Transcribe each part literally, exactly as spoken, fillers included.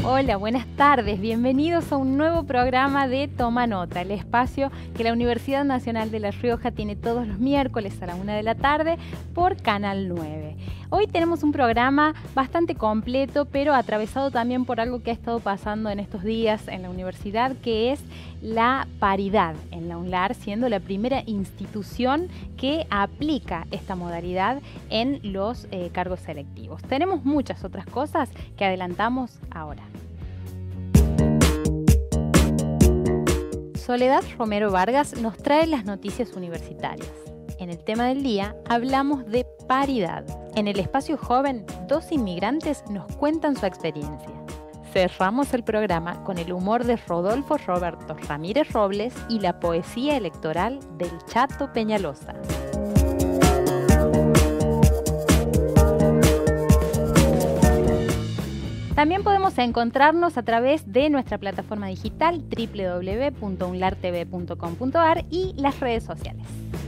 Hola, buenas tardes. Bienvenidos a un nuevo programa de Toma Nota, el espacio que la Universidad Nacional de La Rioja tiene todos los miércoles a la una de la tarde por Canal nueve. Hoy tenemos un programa bastante completo, pero atravesado también por algo que ha estado pasando en estos días en la universidad, que es la paridad en la UNLAR, siendo la primera institución que aplica esta modalidad en los eh, cargos selectivos. Tenemos muchas otras cosas que adelantamos ahora. Soledad Romero Vargas nos trae las noticias universitarias. En el tema del día hablamos de paridad. En el espacio joven, dos inmigrantes nos cuentan su experiencia. Cerramos el programa con el humor de Rodolfo Roberto Ramírez Robles y la poesía electoral del Chato Peñalosa. También podemos encontrarnos a través de nuestra plataforma digital doble u doble u doble u punto unlar t v punto com punto a r y las redes sociales.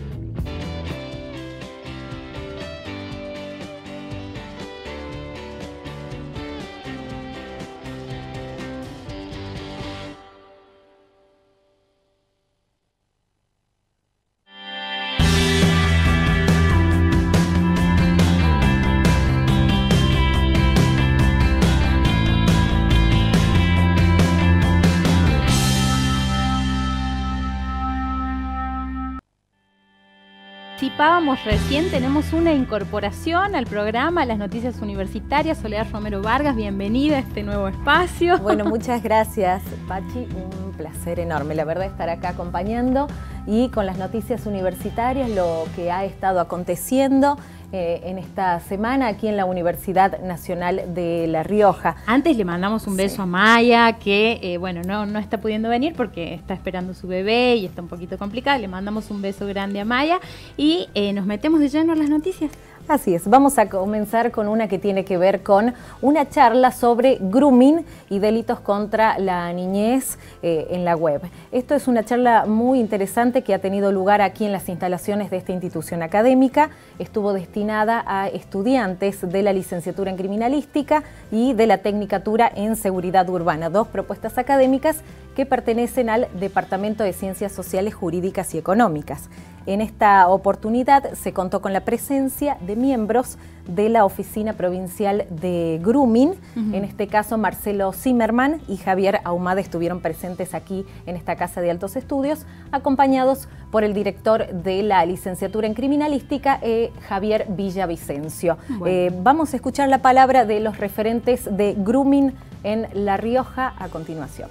Anticipábamos recién, tenemos una incorporación al programa, las noticias universitarias. Soledad Romero Vargas, bienvenida a este nuevo espacio. Bueno, muchas gracias, Pachi, un placer enorme, la verdad, estar acá acompañando y con las noticias universitarias, lo que ha estado aconteciendo eh, en esta semana aquí en la Universidad Nacional de La Rioja. Antes le mandamos un beso sí. a Maya, que eh, bueno, no, no está pudiendo venir porque está esperando su bebé y está un poquito complicada. Le mandamos un beso grande a Maya y eh, nos metemos de lleno en las noticias. Así es, vamos a comenzar con una que tiene que ver con una charla sobre grooming y delitos contra la niñez eh, en la web. Esto es una charla muy interesante que ha tenido lugar aquí en las instalaciones de esta institución académica. Estuvo destinada a estudiantes de la licenciatura en criminalística y de la tecnicatura en seguridad urbana, dos propuestas académicas que pertenecen al Departamento de Ciencias Sociales, Jurídicas y Económicas. En esta oportunidad se contó con la presencia de miembros de la Oficina Provincial de Grooming. Uh-huh. En este caso, Marcelo Zimmerman y Javier Ahumada estuvieron presentes aquí en esta Casa de Altos Estudios, acompañados por el director de la licenciatura en criminalística, eh, Javier Villavicencio. Bueno. Eh, vamos a escuchar la palabra de los referentes de Grooming en La Rioja a continuación.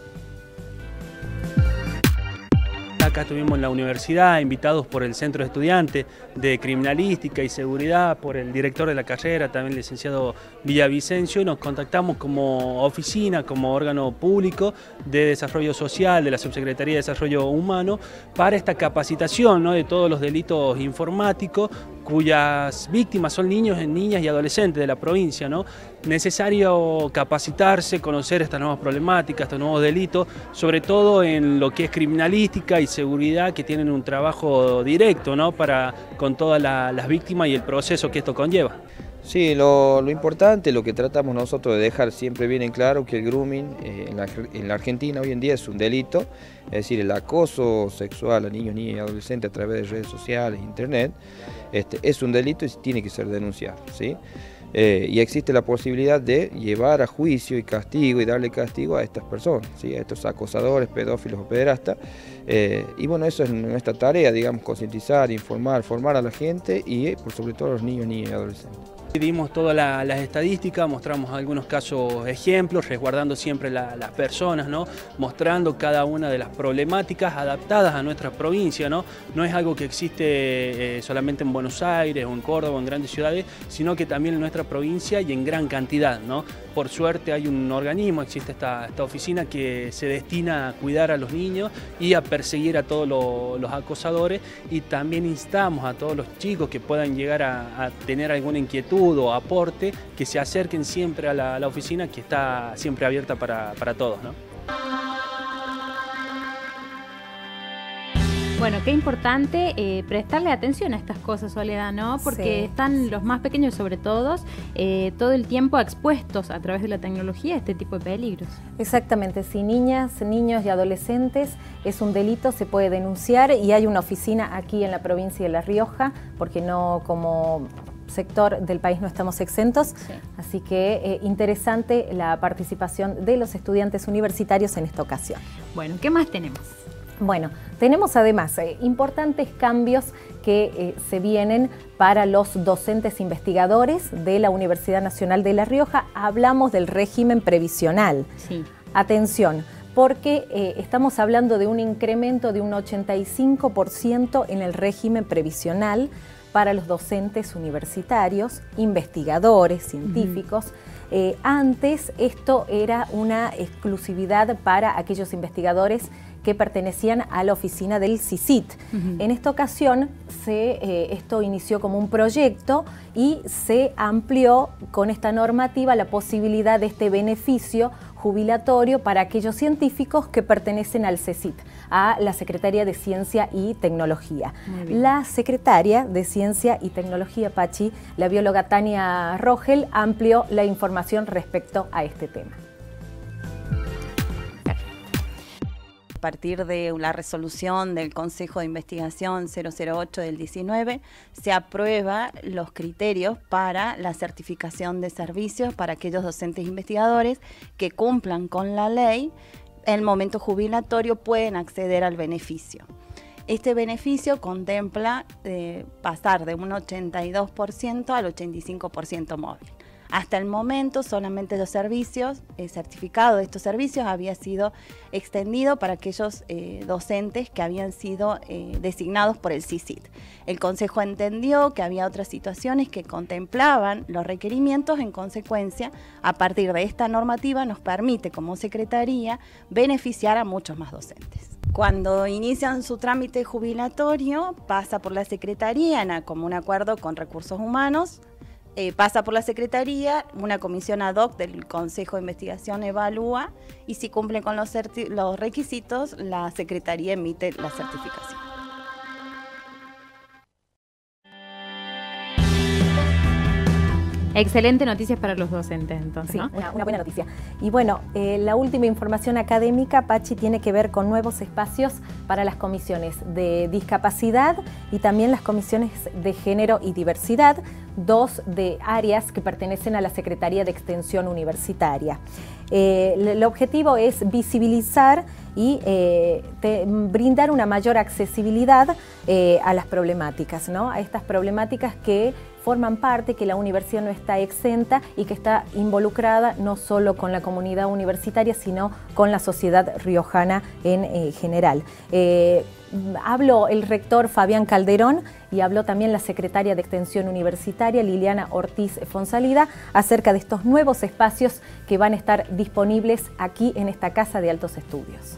Acá estuvimos en la universidad, invitados por el Centro de Estudiantes de Criminalística y Seguridad, por el director de la carrera, también el licenciado Villavicencio, y nos contactamos como oficina, como órgano público de desarrollo social de la Subsecretaría de Desarrollo Humano, para esta capacitación, ¿no?, de todos los delitos informáticos, cuyas víctimas son niños, niñas y adolescentes de la provincia, ¿no? Necesario capacitarse, conocer estas nuevas problemáticas, estos nuevos delitos, sobre todo en lo que es criminalística y seguridad, que tienen un trabajo directo, ¿no?, para con todas la, las víctimas y el proceso que esto conlleva. Sí, lo, lo importante, lo que tratamos nosotros de dejar siempre bien en claro, que el grooming eh, en, la, en la Argentina hoy en día es un delito, es decir, el acoso sexual a niños, niñas y adolescentes a través de redes sociales, internet, este, es un delito y tiene que ser denunciado, ¿sí? Eh, y existe la posibilidad de llevar a juicio y castigo y darle castigo a estas personas, ¿sí?, a estos acosadores, pedófilos o pederastas. Eh, y bueno, eso es nuestra tarea, digamos, concientizar, informar, formar a la gente y por sobre todo a los niños, niñas y adolescentes. Dimos todas la, las estadísticas, mostramos algunos casos ejemplos, resguardando siempre la, las personas, ¿no?, mostrando cada una de las problemáticas adaptadas a nuestra provincia, ¿no? No es algo que existe eh, solamente en Buenos Aires o en Córdoba o en grandes ciudades, sino que también en nuestra provincia y en gran cantidad, ¿no? Por suerte hay un organismo, existe esta, esta oficina que se destina a cuidar a los niños y a perseguir a todos los, los acosadores, y también instamos a todos los chicos que puedan llegar a, a tener alguna inquietud o aporte, que se acerquen siempre a la, a la oficina, que está siempre abierta para, para todos, ¿no? Bueno, qué importante eh, prestarle atención a estas cosas, Soledad, ¿no? Porque sí, están los más pequeños, sobre todo, eh, todo el tiempo expuestos a través de la tecnología a este tipo de peligros. Exactamente, si niñas, niños y adolescentes es un delito, se puede denunciar y hay una oficina aquí en la provincia de La Rioja, porque no como sector del país no estamos exentos, sí. Así que eh, interesante la participación de los estudiantes universitarios en esta ocasión. Bueno, ¿qué más tenemos? Bueno, tenemos además eh, importantes cambios que eh, se vienen para los docentes investigadores de la Universidad Nacional de La Rioja. Hablamos del régimen previsional. Sí. Atención, porque eh, estamos hablando de un incremento de un ochenta y cinco por ciento en el régimen previsional para los docentes universitarios, investigadores, científicos. Uh-huh. Eh, antes esto era una exclusividad para aquellos investigadores que pertenecían a la oficina del C I C I T. Uh-huh. En esta ocasión se, eh, esto inició como un proyecto y se amplió con esta normativa la posibilidad de este beneficio jubilatorio para aquellos científicos que pertenecen al C E C I T, a la Secretaría de Ciencia y Tecnología. La Secretaria de Ciencia y Tecnología, Pachi, la bióloga Tania Rogel, amplió la información respecto a este tema. A partir de la resolución del Consejo de Investigación cero cero ocho del diecinueve, se aprueba los criterios para la certificación de servicios para aquellos docentes investigadores que cumplan con la ley. En el momento jubilatorio pueden acceder al beneficio. Este beneficio contempla eh, pasar de un ochenta y dos por ciento al ochenta y cinco por ciento móvil. Hasta el momento solamente los servicios, el certificado de estos servicios había sido extendido para aquellos eh, docentes que habían sido eh, designados por el C I C I T. El Consejo entendió que había otras situaciones que contemplaban los requerimientos, en consecuencia, a partir de esta normativa nos permite como Secretaría beneficiar a muchos más docentes. Cuando inician su trámite jubilatorio, pasa por la Secretaría en común acuerdo con Recursos Humanos. Eh, pasa por la Secretaría, una comisión ad hoc del Consejo de Investigación evalúa y si cumple con los, los requisitos, la Secretaría emite la certificación. Excelente noticias para los docentes, entonces, sí, ¿no? Una, una buena noticia. Y bueno, eh, la última información académica, Pachi, tiene que ver con nuevos espacios para las comisiones de discapacidad y también las comisiones de género y diversidad, dos de áreas que pertenecen a la Secretaría de Extensión Universitaria. Eh, el objetivo es visibilizar y eh, te, brindar una mayor accesibilidad eh, a las problemáticas, ¿no? A estas problemáticas que forman parte, que la universidad no está exenta y que está involucrada no solo con la comunidad universitaria, sino con la sociedad riojana en eh, general. Eh, habló el rector Fabián Calderón y habló también la secretaria de Extensión Universitaria, Liliana Ortiz Fonsalida, acerca de estos nuevos espacios que van a estar disponibles aquí en esta Casa de Altos Estudios.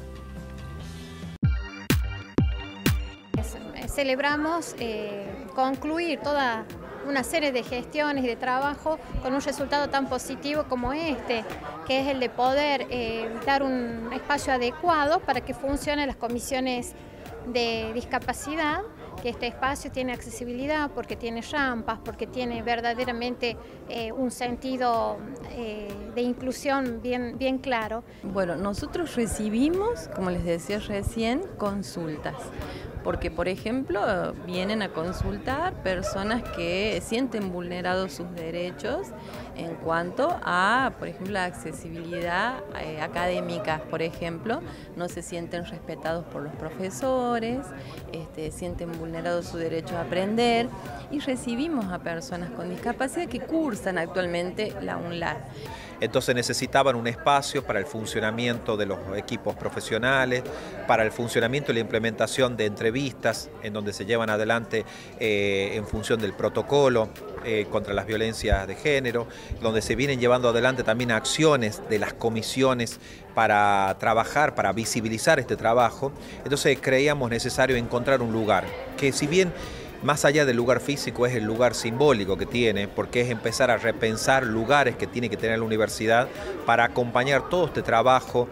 Celebramos eh, concluir toda una serie de gestiones y de trabajo con un resultado tan positivo como este, que es el de poder eh, dar un espacio adecuado para que funcionen las comisiones de discapacidad, que este espacio tiene accesibilidad porque tiene rampas, porque tiene verdaderamente eh, un sentido eh, de inclusión bien, bien claro. Bueno, nosotros recibimos, como les decía recién, consultas. Porque, por ejemplo, vienen a consultar personas que sienten vulnerados sus derechos en cuanto a, por ejemplo, la accesibilidad eh, académica, por ejemplo, no se sienten respetados por los profesores, este, sienten vulnerado su derecho a aprender, y recibimos a personas con discapacidad que cursan actualmente la UNLAR. Entonces necesitaban un espacio para el funcionamiento de los equipos profesionales, para el funcionamiento y la implementación de entrevistas en donde se llevan adelante eh, en función del protocolo eh, contra las violencias de género, donde se vienen llevando adelante también acciones de las comisiones para trabajar, para visibilizar este trabajo. Entonces creíamos necesario encontrar un lugar que, si bien más allá del lugar físico, es el lugar simbólico que tiene, porque es empezar a repensar lugares que tiene que tener la universidad para acompañar todo este trabajo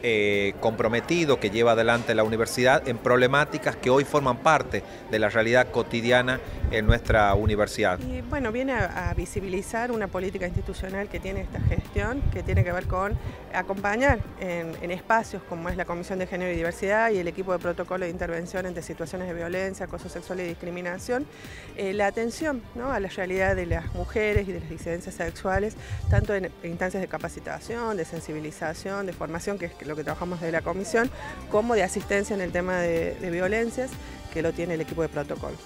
eh, comprometido que lleva adelante la universidad en problemáticas que hoy forman parte de la realidad cotidiana en nuestra universidad. Y bueno, viene a, a visibilizar una política institucional que tiene esta gestión, que tiene que ver con acompañar en, en espacios como es la Comisión de Género y Diversidad y el equipo de protocolo de intervención ante situaciones de violencia, acoso sexual y discriminación, eh, la atención, ¿no?, a la realidad de las mujeres y de las disidencias sexuales, tanto en instancias de capacitación, de sensibilización, de formación, que es lo que trabajamos de la comisión, como de asistencia en el tema de, de violencias, que lo tiene el equipo de protocolo.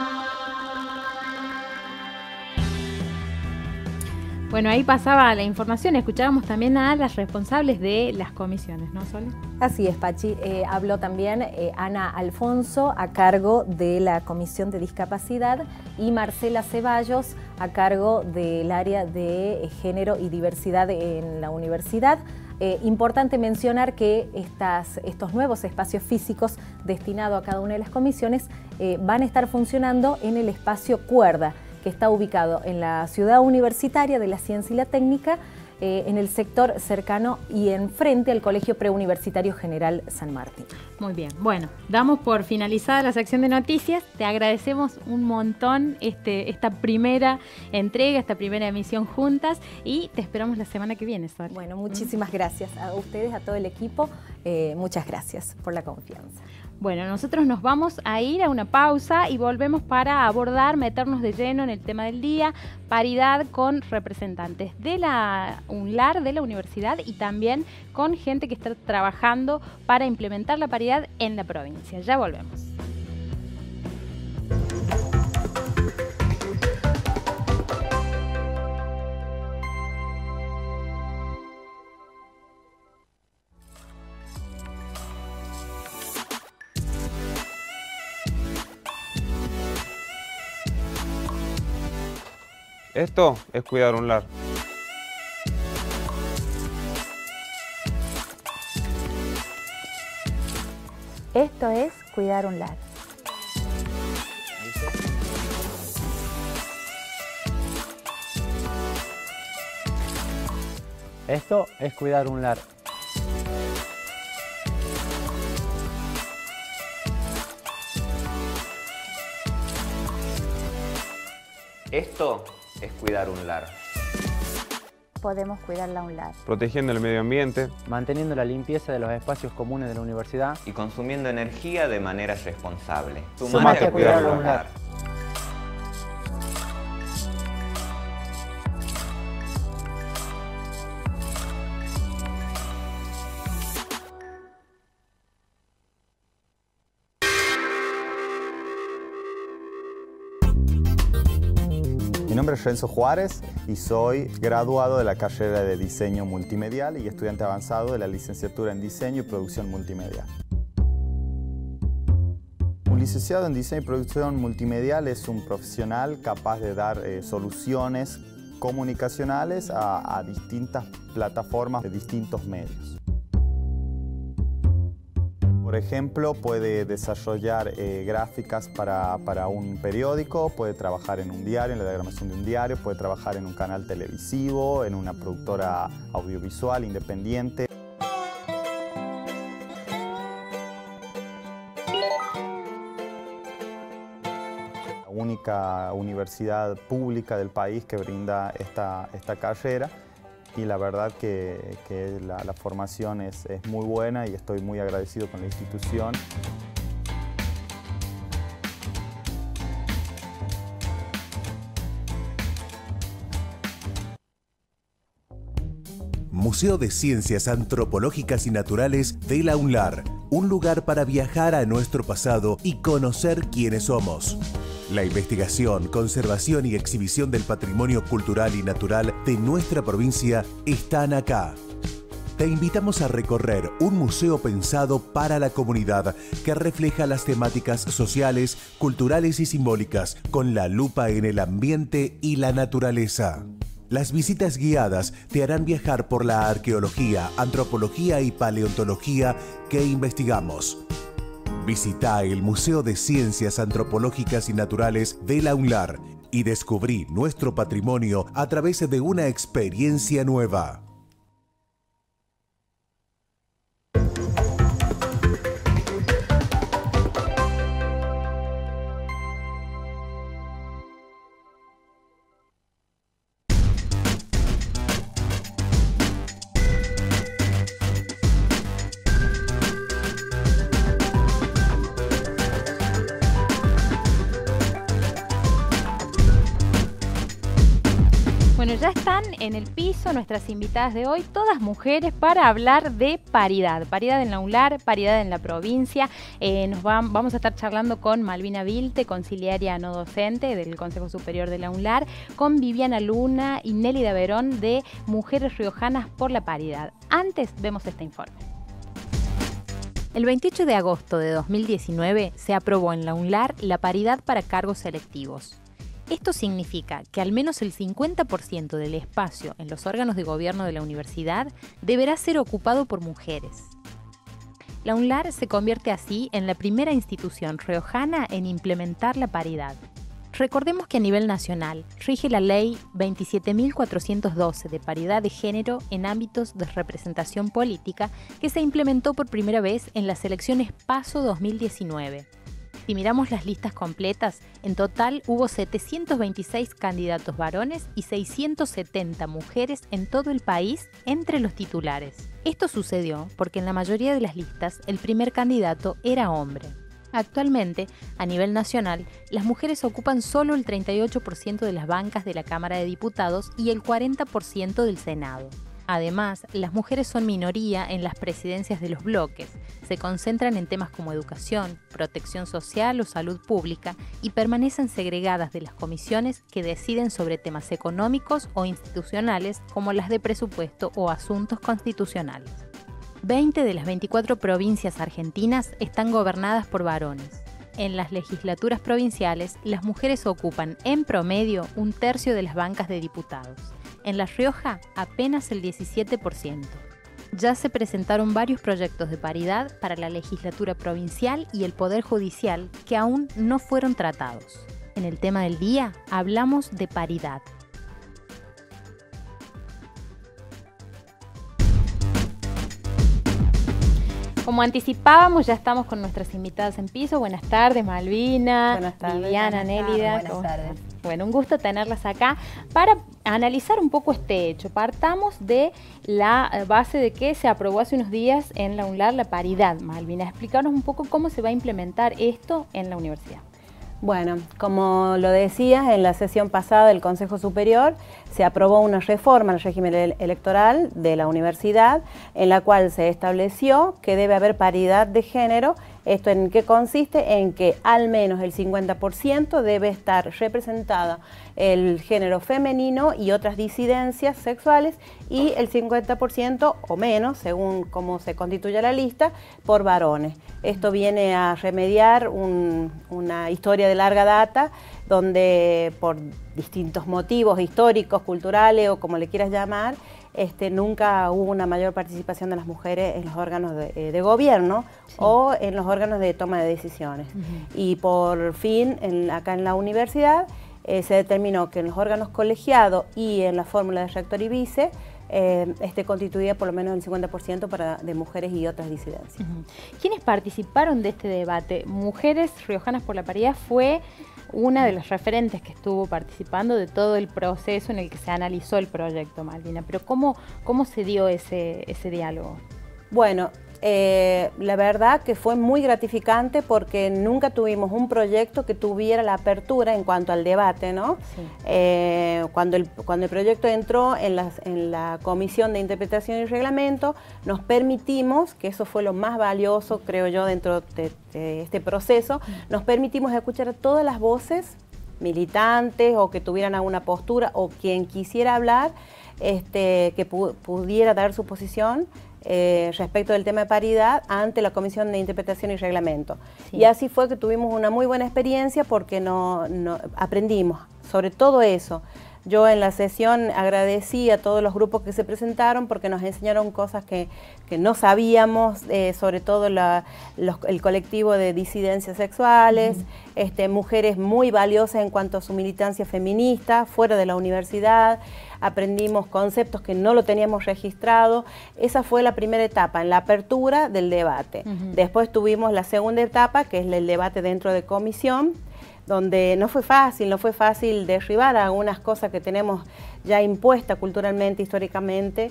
Bueno, ahí pasaba la información, escuchábamos también a las responsables de las comisiones, ¿no, Sole? Así es, Pachi. Eh, habló también eh, Ana Alfonso, a cargo de la Comisión de Discapacidad, y Marcela Ceballos, a cargo del área de Género y Diversidad en la universidad. Eh, importante mencionar que estas, estos nuevos espacios físicos destinados a cada una de las comisiones eh, van a estar funcionando en el espacio Cuerda, que está ubicado en la ciudad universitaria de la Ciencia y la Técnica, eh, en el sector cercano y enfrente al Colegio Preuniversitario General San Martín. Muy bien, bueno, damos por finalizada la sección de noticias. Te agradecemos un montón este, esta primera entrega, esta primera emisión juntas, y te esperamos la semana que viene, Sol. Bueno, muchísimas gracias a ustedes, a todo el equipo. Eh, muchas gracias por la confianza. Bueno, nosotros nos vamos a ir a una pausa y volvemos para abordar, meternos de lleno en el tema del día, paridad con representantes de la UNLAR, de la universidad, y también con gente que está trabajando para implementar la paridad en la provincia. Ya volvemos. Esto es cuidar un lar. Esto es cuidar un lar. Esto es cuidar un lar. Esto es cuidar un lar. Podemos cuidarla un lar. Protegiendo el medio ambiente. Manteniendo la limpieza de los espacios comunes de la universidad. Y consumiendo energía de manera responsable. Sumate, Sumate a cuidar un lar. Mi nombre es Renzo Juárez y soy graduado de la carrera de Diseño Multimedial y estudiante avanzado de la licenciatura en Diseño y Producción Multimedial. Un licenciado en Diseño y Producción Multimedial es un profesional capaz de dar eh, soluciones comunicacionales a, a distintas plataformas de distintos medios. Por ejemplo, puede desarrollar eh, gráficas para, para un periódico, puede trabajar en un diario, en la diagramación de un diario, puede trabajar en un canal televisivo, en una productora audiovisual independiente. La única universidad pública del país que brinda esta, esta carrera. Y la verdad que, que la, la formación es, es muy buena y estoy muy agradecido con la institución. Museo de Ciencias Antropológicas y Naturales de la UNLAR, un lugar para viajar a nuestro pasado y conocer quiénes somos. La investigación, conservación y exhibición del patrimonio cultural y natural de nuestra provincia están acá. Te invitamos a recorrer un museo pensado para la comunidad que refleja las temáticas sociales, culturales y simbólicas con la lupa en el ambiente y la naturaleza. Las visitas guiadas te harán viajar por la arqueología, antropología y paleontología que investigamos. Visita el Museo de Ciencias Antropológicas y Naturales de la UNLAR y descubrí nuestro patrimonio a través de una experiencia nueva. Bueno, ya están en el piso nuestras invitadas de hoy, todas mujeres, para hablar de paridad. Paridad en la UNLAR, paridad en la provincia. Eh, nos va, vamos a estar charlando con Malvina Vilte, conciliaria no docente del Consejo Superior de la UNLAR, con Viviana Luna y Nélida Verón de Mujeres Riojanas por la Paridad. Antes vemos este informe. El veintiocho de agosto de dos mil diecinueve se aprobó en la UNLAR la paridad para cargos selectivos. Esto significa que al menos el cincuenta por ciento del espacio en los órganos de gobierno de la universidad deberá ser ocupado por mujeres. La UNLAR se convierte así en la primera institución riojana en implementar la paridad. Recordemos que a nivel nacional rige la Ley veintisiete mil cuatrocientos doce de paridad de género en ámbitos de representación política, que se implementó por primera vez en las elecciones PASO dos mil diecinueve. Si miramos las listas completas, en total hubo setecientos veintiséis candidatos varones y seiscientas setenta mujeres en todo el país entre los titulares. Esto sucedió porque en la mayoría de las listas el primer candidato era hombre. Actualmente, a nivel nacional, las mujeres ocupan solo el treinta y ocho por ciento de las bancas de la Cámara de Diputados y el cuarenta por ciento del Senado. Además, las mujeres son minoría en las presidencias de los bloques, se concentran en temas como educación, protección social o salud pública y permanecen segregadas de las comisiones que deciden sobre temas económicos o institucionales como las de presupuesto o asuntos constitucionales. veinte de las veinticuatro provincias argentinas están gobernadas por varones. En las legislaturas provinciales, las mujeres ocupan en promedio un tercio de las bancas de diputados. En La Rioja, apenas el diecisiete por ciento. Ya se presentaron varios proyectos de paridad para la legislatura provincial y el Poder Judicial que aún no fueron tratados. En el tema del día, hablamos de paridad. Como anticipábamos, ya estamos con nuestras invitadas en piso. Buenas tardes, Malvina, Buenas tardes, Viviana, Nélida. Buenas tardes. Bueno, un gusto tenerlas acá para analizar un poco este hecho. Partamos de la base de que se aprobó hace unos días en la UNLAR la paridad. Malvina, explícanos un poco cómo se va a implementar esto en la universidad. Bueno, como lo decías, en la sesión pasada del Consejo Superior se aprobó una reforma al régimen electoral de la universidad en la cual se estableció que debe haber paridad de género. ¿Esto en qué consiste? En que al menos el cincuenta por ciento debe estar representado el género femenino y otras disidencias sexuales y el cincuenta por ciento o menos, según cómo se constituye la lista, por varones. Esto viene a remediar un, una historia de larga data donde por distintos motivos históricos, culturales o como le quieras llamar, Este, nunca hubo una mayor participación de las mujeres en los órganos de, de gobierno sí. o en los órganos de toma de decisiones. Uh-huh. Y por fin, en, acá en la universidad, eh, se determinó que en los órganos colegiados y en la fórmula de rector y vice, eh, esté constituida por lo menos el cincuenta por ciento para, de mujeres y otras disidencias. Uh-huh. ¿Quiénes participaron de este debate? Mujeres Riojanas por la Paridad fue una de las referentes que estuvo participando de todo el proceso en el que se analizó el proyecto, Malvina. Pero ¿cómo, cómo se dio ese, ese diálogo? Bueno, eh, la verdad que fue muy gratificante porque nunca tuvimos un proyecto que tuviera la apertura en cuanto al debate, ¿no? Sí. Eh, cuando, el, cuando el proyecto entró en, las, en la Comisión de Interpretación y Reglamento, nos permitimos, que eso fue lo más valioso, creo yo, dentro de, de este proceso, nos permitimos escuchar a todas las voces militantes o que tuvieran alguna postura o quien quisiera hablar, este, que pu pudiera dar su posición Eh, respecto del tema de paridad ante la Comisión de Interpretación y Reglamento. Sí. Y así fue que tuvimos una muy buena experiencia porque no, no, aprendimos sobre todo eso. Yo en la sesión agradecí a todos los grupos que se presentaron porque nos enseñaron cosas que, que no sabíamos, eh, sobre todo la, los, el colectivo de disidencias sexuales, uh-huh. este, mujeres muy valiosas en cuanto a su militancia feminista fuera de la universidad. Aprendimos conceptos que no lo teníamos registrado. Esa fue la primera etapa, en la apertura del debate. Uh-huh. Después tuvimos la segunda etapa, que es el debate dentro de comisión, donde no fue fácil, no fue fácil derribar algunas cosas que tenemos ya impuestas culturalmente, históricamente,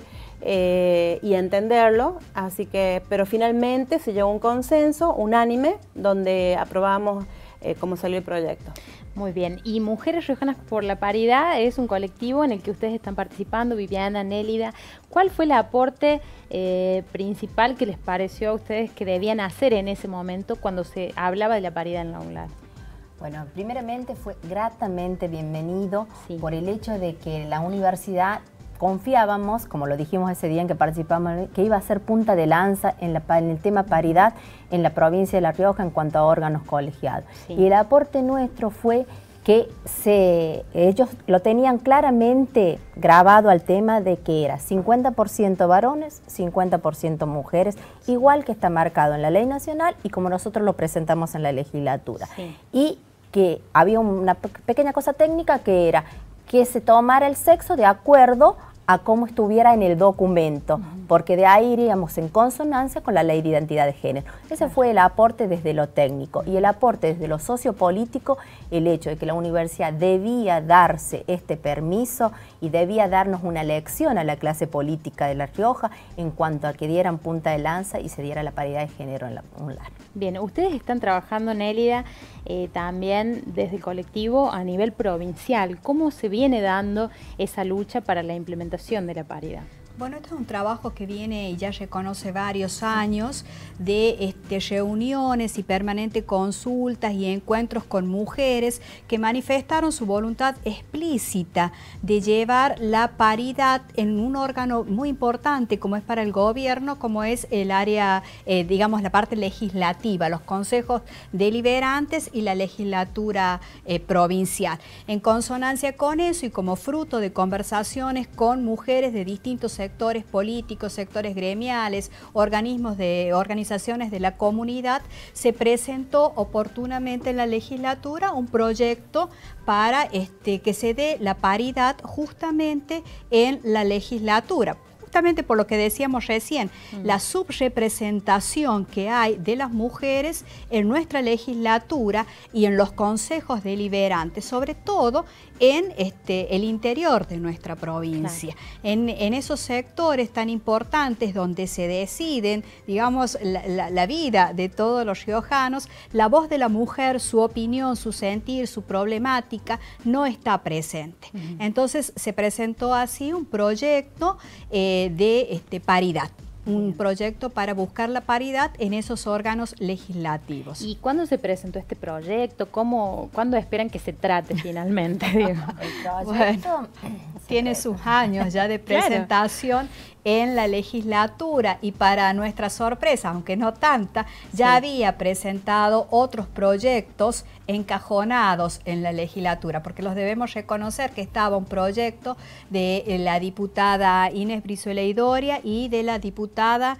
eh, y entenderlo. Así que, pero finalmente se llegó a un consenso unánime, donde aprobamos eh, cómo salió el proyecto. Muy bien. Y Mujeres Riojanas por la Paridad es un colectivo en el que ustedes están participando, Viviana, Nélida. ¿Cuál fue el aporte eh, principal que les pareció a ustedes que debían hacer en ese momento cuando se hablaba de la paridad en la UNLAR? Bueno, primeramente fue gratamente bienvenido sí. por el hecho de que la universidad confiábamos, como lo dijimos ese día en que participamos, que iba a ser punta de lanza en, la, en el tema paridad en la provincia de La Rioja en cuanto a órganos colegiados. Sí. Y el aporte nuestro fue que se, ellos lo tenían claramente grabado al tema de que era cincuenta por ciento varones, cincuenta por ciento mujeres, igual que está marcado en la ley nacional y como nosotros lo presentamos en la legislatura. Sí. Y que había una pequeña cosa técnica que era que se tomara el sexo de acuerdo a cómo estuviera en el documento, uh-huh. porque de ahí iríamos en consonancia con la ley de identidad de género. Ese claro. fue el aporte desde lo técnico y el aporte desde lo sociopolítico, el hecho de que la universidad debía darse este permiso y debía darnos una lección a la clase política de La Rioja en cuanto a que dieran punta de lanza y se diera la paridad de género en la UNLAR. Bien, ustedes están trabajando, Nélida, eh, también desde el colectivo a nivel provincial. ¿Cómo se viene dando esa lucha para la implementación de la paridad? Bueno, esto es un trabajo que viene y ya reconoce varios años de este, reuniones y permanentes consultas y encuentros con mujeres que manifestaron su voluntad explícita de llevar la paridad en un órgano muy importante como es para el gobierno, como es el área, eh, digamos, la parte legislativa, los consejos deliberantes y la legislatura eh, provincial. En consonancia con eso y como fruto de conversaciones con mujeres de distintos sectores, sectores políticos, sectores gremiales, organismos de organizaciones de la comunidad, se presentó oportunamente en la legislatura un proyecto para este, que se dé la paridad justamente en la legislatura. Justamente por lo que decíamos recién, mm. la subrepresentación que hay de las mujeres en nuestra legislatura y en los consejos deliberantes, sobre todo en este, el interior de nuestra provincia, claro. en, en esos sectores tan importantes donde se deciden, digamos, la, la, la vida de todos los riojanos, la voz de la mujer, su opinión, su sentir, su problemática, no está presente. Uh-huh. Entonces se presentó así un proyecto eh, de este, paridad. Un proyecto para buscar la paridad en esos órganos legislativos. ¿Y cuándo se presentó este proyecto? ¿Cómo, ¿Cuándo esperan que se trate finalmente? Digo? El proyecto bueno, tiene sus años ya de presentación claro. en la legislatura y para nuestra sorpresa, aunque no tanta, ya sí. había presentado otros proyectos encajonados en la legislatura, porque los debemos reconocer que estaba un proyecto de la diputada Inés Brizuela Idoria y de la diputada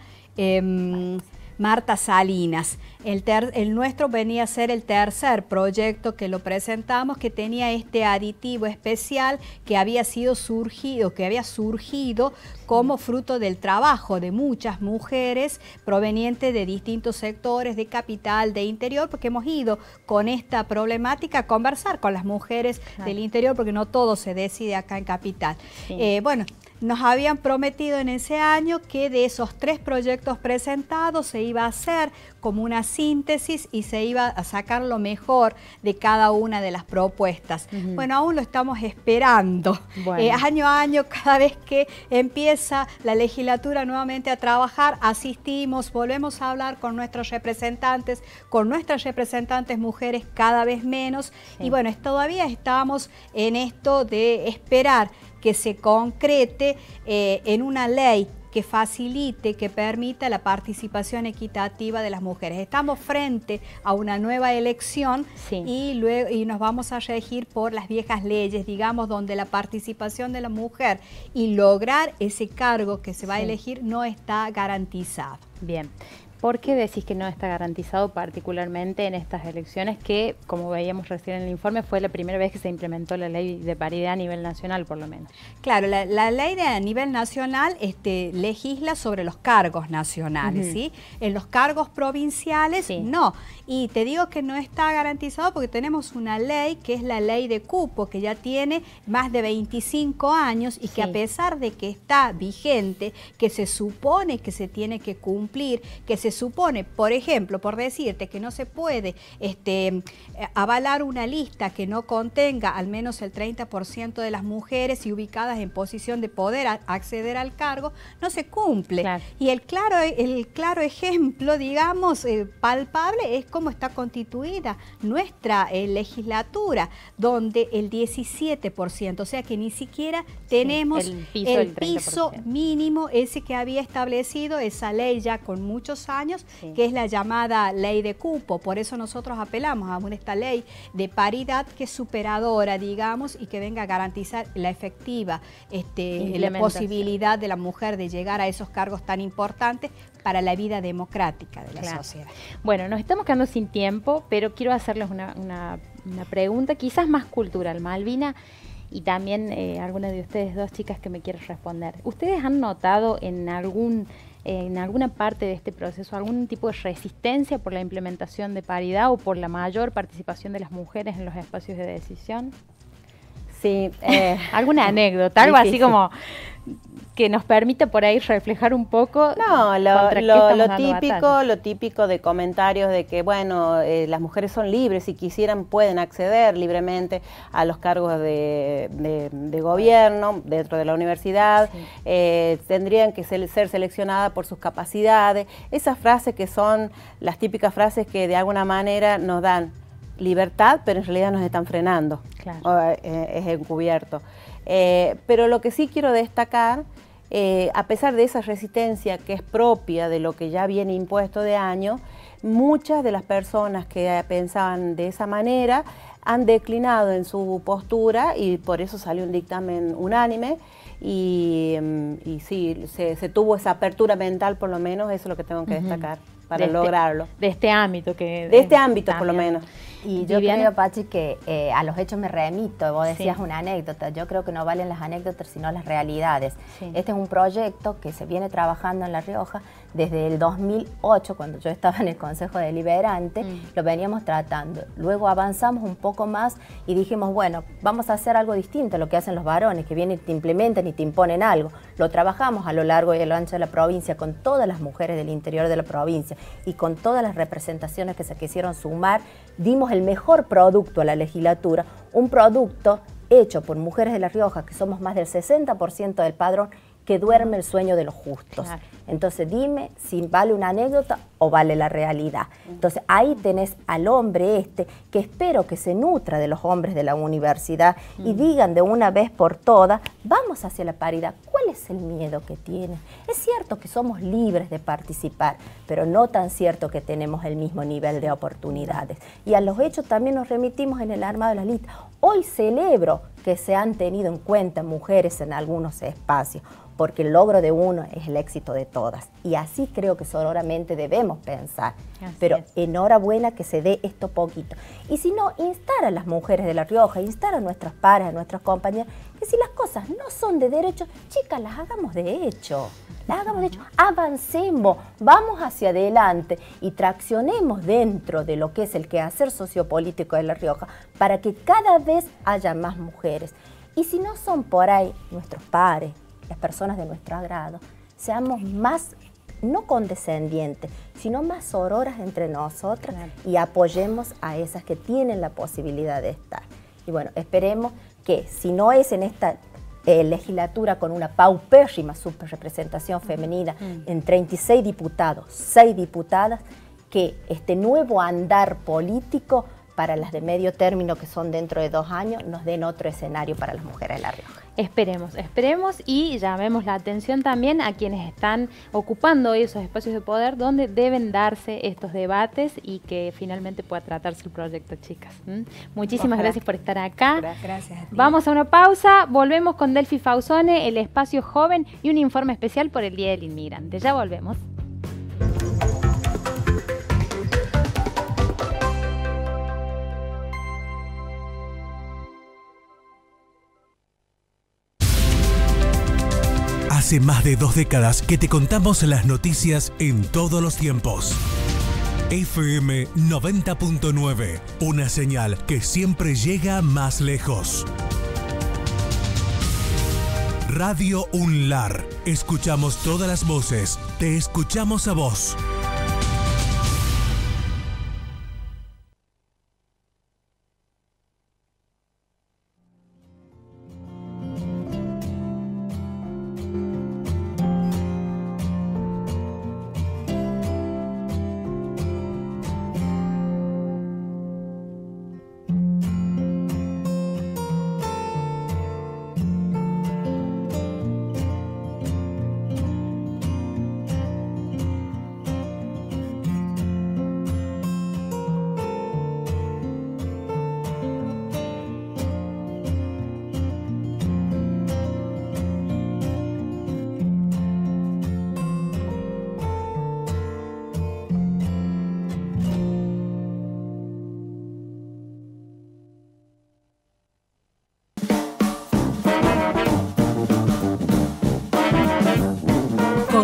eh, Marta Salinas. El, ter, el nuestro venía a ser el tercer proyecto que lo presentamos, que tenía este aditivo especial que había sido surgido, que había surgido como fruto del trabajo de muchas mujeres provenientes de distintos sectores, de capital, de interior, porque hemos ido con esta problemática a conversar con las mujeres claro. del interior, porque no todo se decide acá en capital. Sí. Eh, bueno, nos habían prometido en ese año que de esos tres proyectos presentados se iba a hacer como una síntesis y se iba a sacar lo mejor de cada una de las propuestas. Uh-huh. Bueno, aún lo estamos esperando. Bueno. Eh, año a año, cada vez que empieza la legislatura nuevamente a trabajar, asistimos, volvemos a hablar con nuestros representantes, con nuestras representantes mujeres cada vez menos. Sí. Y bueno, todavía estamos en esto de esperar que se concrete eh, en una ley que facilite, que permita la participación equitativa de las mujeres. Estamos frente a una nueva elección sí. y, luego, y nos vamos a regir por las viejas leyes, digamos, donde la participación de la mujer y lograr ese cargo que se va sí. a elegir no está garantizado. Bien. ¿Por qué decís que no está garantizado particularmente en estas elecciones que, como veíamos recién en el informe, fue la primera vez que se implementó la ley de paridad a nivel nacional, por lo menos? Claro, la, la ley de a nivel nacional este, legisla sobre los cargos nacionales, uh-huh. ¿sí? En los cargos provinciales, sí. no. Y te digo que no está garantizado porque tenemos una ley que es la ley de cupo, que ya tiene más de veinticinco años y sí. que a pesar de que está vigente, que se supone que se tiene que cumplir, que se supone, por ejemplo, por decirte que no se puede este, avalar una lista que no contenga al menos el treinta por ciento de las mujeres y ubicadas en posición de poder a, acceder al cargo, no se cumple. Claro. Y el claro, el claro ejemplo, digamos, eh, palpable es cómo está constituida nuestra eh, legislatura, donde el diecisiete por ciento, o sea que ni siquiera tenemos sí, el piso, el piso mínimo, ese que había establecido esa ley ya con muchos años, sí. que es la llamada ley de cupo. Por eso nosotros apelamos a esta ley de paridad que es superadora, digamos, y que venga a garantizar la efectiva este, la posibilidad de la mujer de llegar a esos cargos tan importantes para la vida democrática de la claro. sociedad. Bueno, nos estamos quedando sin tiempo, pero quiero hacerles una, una, una pregunta quizás más cultural, Malvina, y también eh, alguna de ustedes dos chicas que me quieren responder. ¿Ustedes han notado en algún en alguna parte de este proceso algún tipo de resistencia por la implementación de paridad o por la mayor participación de las mujeres en los espacios de decisión? Sí. Eh, ¿Alguna anécdota? Algo difícil. Así como que nos permita por ahí reflejar un poco. No, lo, lo, lo típico, lo típico de comentarios de que, bueno, eh, las mujeres son libres, si quisieran pueden acceder libremente a los cargos de, de, de gobierno dentro de la universidad, sí. eh, tendrían que ser, ser seleccionadas por sus capacidades, esas frases que son las típicas frases que de alguna manera nos dan libertad, pero en realidad nos están frenando, claro. o, eh, es encubierto. Eh, pero lo que sí quiero destacar, eh, a pesar de esa resistencia que es propia de lo que ya viene impuesto de año, muchas de las personas que pensaban de esa manera han declinado en su postura y por eso salió un dictamen unánime y, y sí, se, se tuvo esa apertura mental, por lo menos, eso es lo que tengo que destacar. Uh-huh. Para de lograrlo. Este, de este ámbito que... De este ámbito, también. Por lo menos. Y yo Viviana. creo, Pachi, que eh, a los hechos me remito. Vos decías sí. una anécdota. Yo creo que no valen las anécdotas, sino las realidades. Sí. Este es un proyecto que se viene trabajando en La Rioja desde el dos mil ocho, cuando yo estaba en el Consejo Deliberante, mm. lo veníamos tratando. Luego avanzamos un poco más y dijimos, bueno, vamos a hacer algo distinto a lo que hacen los varones, que vienen y te implementan y te imponen algo. Lo trabajamos a lo largo y a lo ancho de la provincia con todas las mujeres del interior de la provincia y con todas las representaciones que se quisieron sumar. Dimos el mejor producto a la legislatura, un producto hecho por mujeres de La Rioja, que somos más del sesenta por ciento del padrón, que duerme el sueño de los justos. Claro. Entonces dime si vale una anécdota o vale la realidad. Entonces ahí tenés al hombre este, que espero que se nutra de los hombres de la universidad mm. y digan de una vez por todas, vamos hacia la paridad. ¿Cuál es el miedo que tienen? Es cierto que somos libres de participar, pero no tan cierto que tenemos el mismo nivel de oportunidades. Y a los hechos también nos remitimos en el armado de las listas. Hoy celebro que se han tenido en cuenta mujeres en algunos espacios, porque el logro de uno es el éxito de todas. Y así creo que sororamente debemos pensar. Así Pero es. enhorabuena que se dé esto poquito. Y si no, instar a las mujeres de La Rioja, instar a nuestras pares, a nuestras compañeras, que si las cosas no son de derecho, chicas, las hagamos de hecho. Las hagamos de hecho. Avancemos, vamos hacia adelante y traccionemos dentro de lo que es el quehacer sociopolítico de La Rioja para que cada vez haya más mujeres. Y si no son por ahí nuestros pares, las personas de nuestro agrado, seamos más, no condescendientes, sino más sororas entre nosotras, claro. y apoyemos a esas que tienen la posibilidad de estar. Y bueno, esperemos que si no es en esta eh, legislatura con una paupérrima superrepresentación femenina mm. en treinta y seis diputados, seis diputadas, que este nuevo andar político para las de medio término, que son dentro de dos años, nos den otro escenario para las mujeres de La Rioja. Esperemos, esperemos y llamemos la atención también a quienes están ocupando esos espacios de poder donde deben darse estos debates y que finalmente pueda tratarse el proyecto, chicas. ¿Mm? Muchísimas Ojalá. gracias por estar acá. Gracias a ti. Vamos a una pausa, volvemos con Delphi Fausone, el espacio joven y un informe especial por el Día del Inmigrante. Ya volvemos. Hace más de dos décadas que te contamos las noticias en todos los tiempos. F M noventa punto nueve, una señal que siempre llega más lejos. Radio UNLAR. Escuchamos todas las voces, te escuchamos a vos.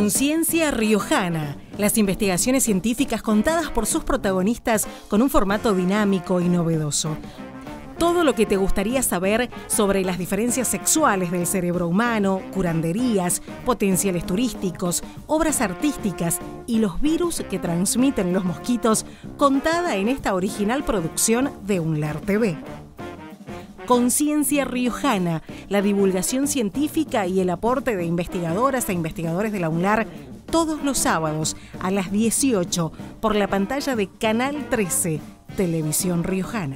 Conciencia Riojana. Las investigaciones científicas contadas por sus protagonistas con un formato dinámico y novedoso. Todo lo que te gustaría saber sobre las diferencias sexuales del cerebro humano, curanderías, potenciales turísticos, obras artísticas y los virus que transmiten los mosquitos, contada en esta original producción de UNLAR T V. Conciencia Riojana, la divulgación científica y el aporte de investigadoras e investigadores de la UNLAR todos los sábados a las dieciocho por la pantalla de Canal trece, Televisión Riojana.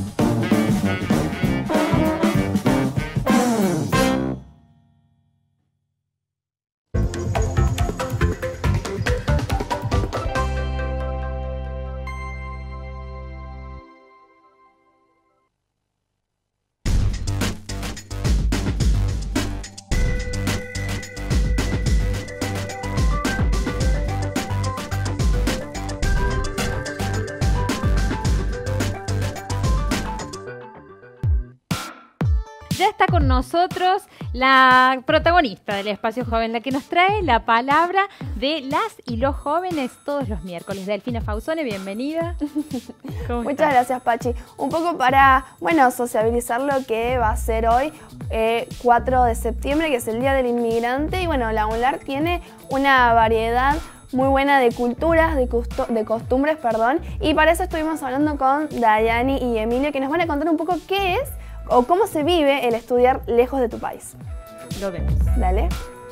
Ya está con nosotros la protagonista del Espacio Joven, la que nos trae la palabra de las y los jóvenes todos los miércoles. Delfina Fausone, bienvenida. Muchas estás? gracias, Pachi. Un poco para, bueno, sociabilizar lo que va a ser hoy, eh, cuatro de septiembre, que es el Día del Inmigrante. Y bueno, la UNLAR tiene una variedad muy buena de culturas, de, de costumbres, perdón. Y para eso estuvimos hablando con Dayani y Emilio, que nos van a contar un poco qué es o cómo se vive el estudiar lejos de tu país. Lo vemos. Dale.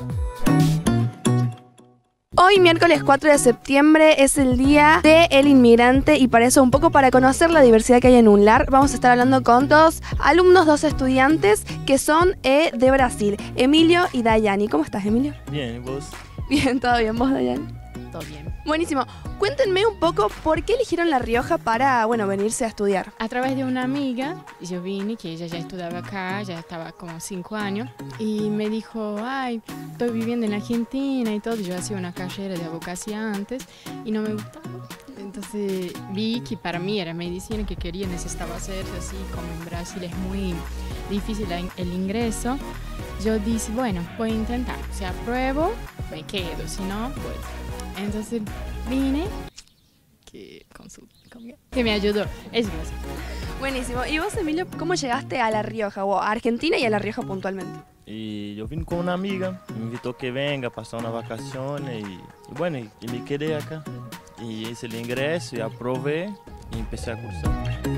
Hoy, miércoles cuatro de septiembre, es el Día del Inmigrante y para eso, un poco para conocer la diversidad que hay en UNLAR, vamos a estar hablando con dos alumnos, dos estudiantes que son eh, de Brasil, Emilio y Dayani. ¿Cómo estás, Emilio? Bien, ¿y vos? Bien, todo bien. ¿Vos, Dayani? Todo bien. Buenísimo. Cuéntenme un poco por qué eligieron La Rioja para, bueno, venirse a estudiar. A través de una amiga, yo vine, que ella ya estudiaba acá, ya estaba como cinco años, y me dijo, ay, estoy viviendo en Argentina y todo, yo hacía una carrera de abogacía antes y no me gustaba. Entonces vi que para mí era medicina que quería, necesitaba hacer, así como en Brasil es muy difícil el ingreso. Yo dije, bueno, voy a intentar, si apruebo, me quedo, si no, pues... Entonces vine, que, que me ayudó, es más. Buenísimo. ¿Y vos, Emilio, cómo llegaste a La Rioja, o a Argentina y a La Rioja puntualmente? Y yo vine con una amiga, me invitó que venga a pasar unas vacaciones y, y bueno, y, y me quedé acá. Y hice el ingreso y aprobé y empecé a cursar.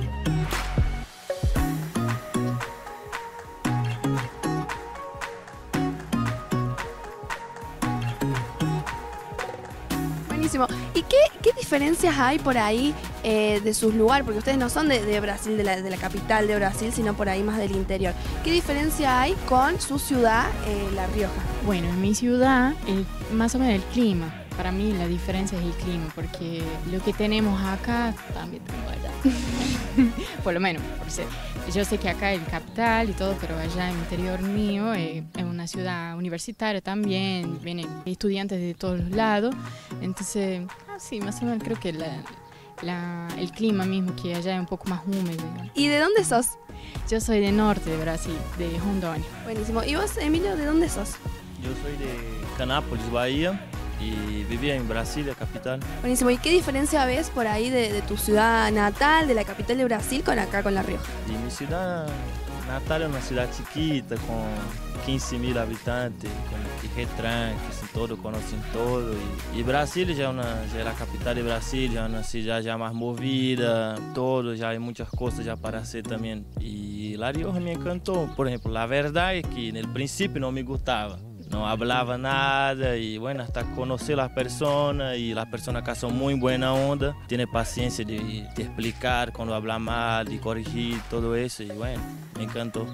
¿Y qué, qué diferencias hay por ahí eh, de sus lugares? Porque ustedes no son de, de Brasil, de la, de la capital de Brasil, sino por ahí más del interior. ¿Qué diferencia hay con su ciudad, eh, La Rioja? Bueno, en mi ciudad, el, más o menos el clima. Para mí la diferencia es el clima, porque lo que tenemos acá también tengo allá. Por lo menos, por ser. Yo sé que acá es el capital y todo, pero allá en el interior mío eh, es una ciudad universitaria también, vienen estudiantes de todos los lados. Entonces, ah, sí, más o menos creo que la, la, el clima mismo, que allá es un poco más húmedo. Digamos. ¿Y de dónde sos? Yo soy de norte de Brasil, de Rondônia. Buenísimo. ¿Y vos, Emilio, de dónde sos? Yo soy de Canápolis, Bahía. Y vivía en Brasilia, capital. Buenísimo. ¿Y qué diferencia ves por ahí de, de tu ciudad natal, de la capital de Brasil, con acá, con La Rioja? Y mi ciudad natal es una ciudad chiquita, con quince mil habitantes, con que retranque, todos conocen todo. Y, y Brasil ya, una, ya es la capital de Brasil, ya es una ciudad ya más movida, todo, ya hay muchas cosas ya para hacer también. Y La Rioja me encantó. Por ejemplo, la verdad es que en el principio no me gustaba. No hablaba nada y bueno, hasta conocer a las personas y las personas acá son muy buena onda, tiene paciencia de, de explicar cuando habla mal, de corregir todo eso y bueno, me encantó.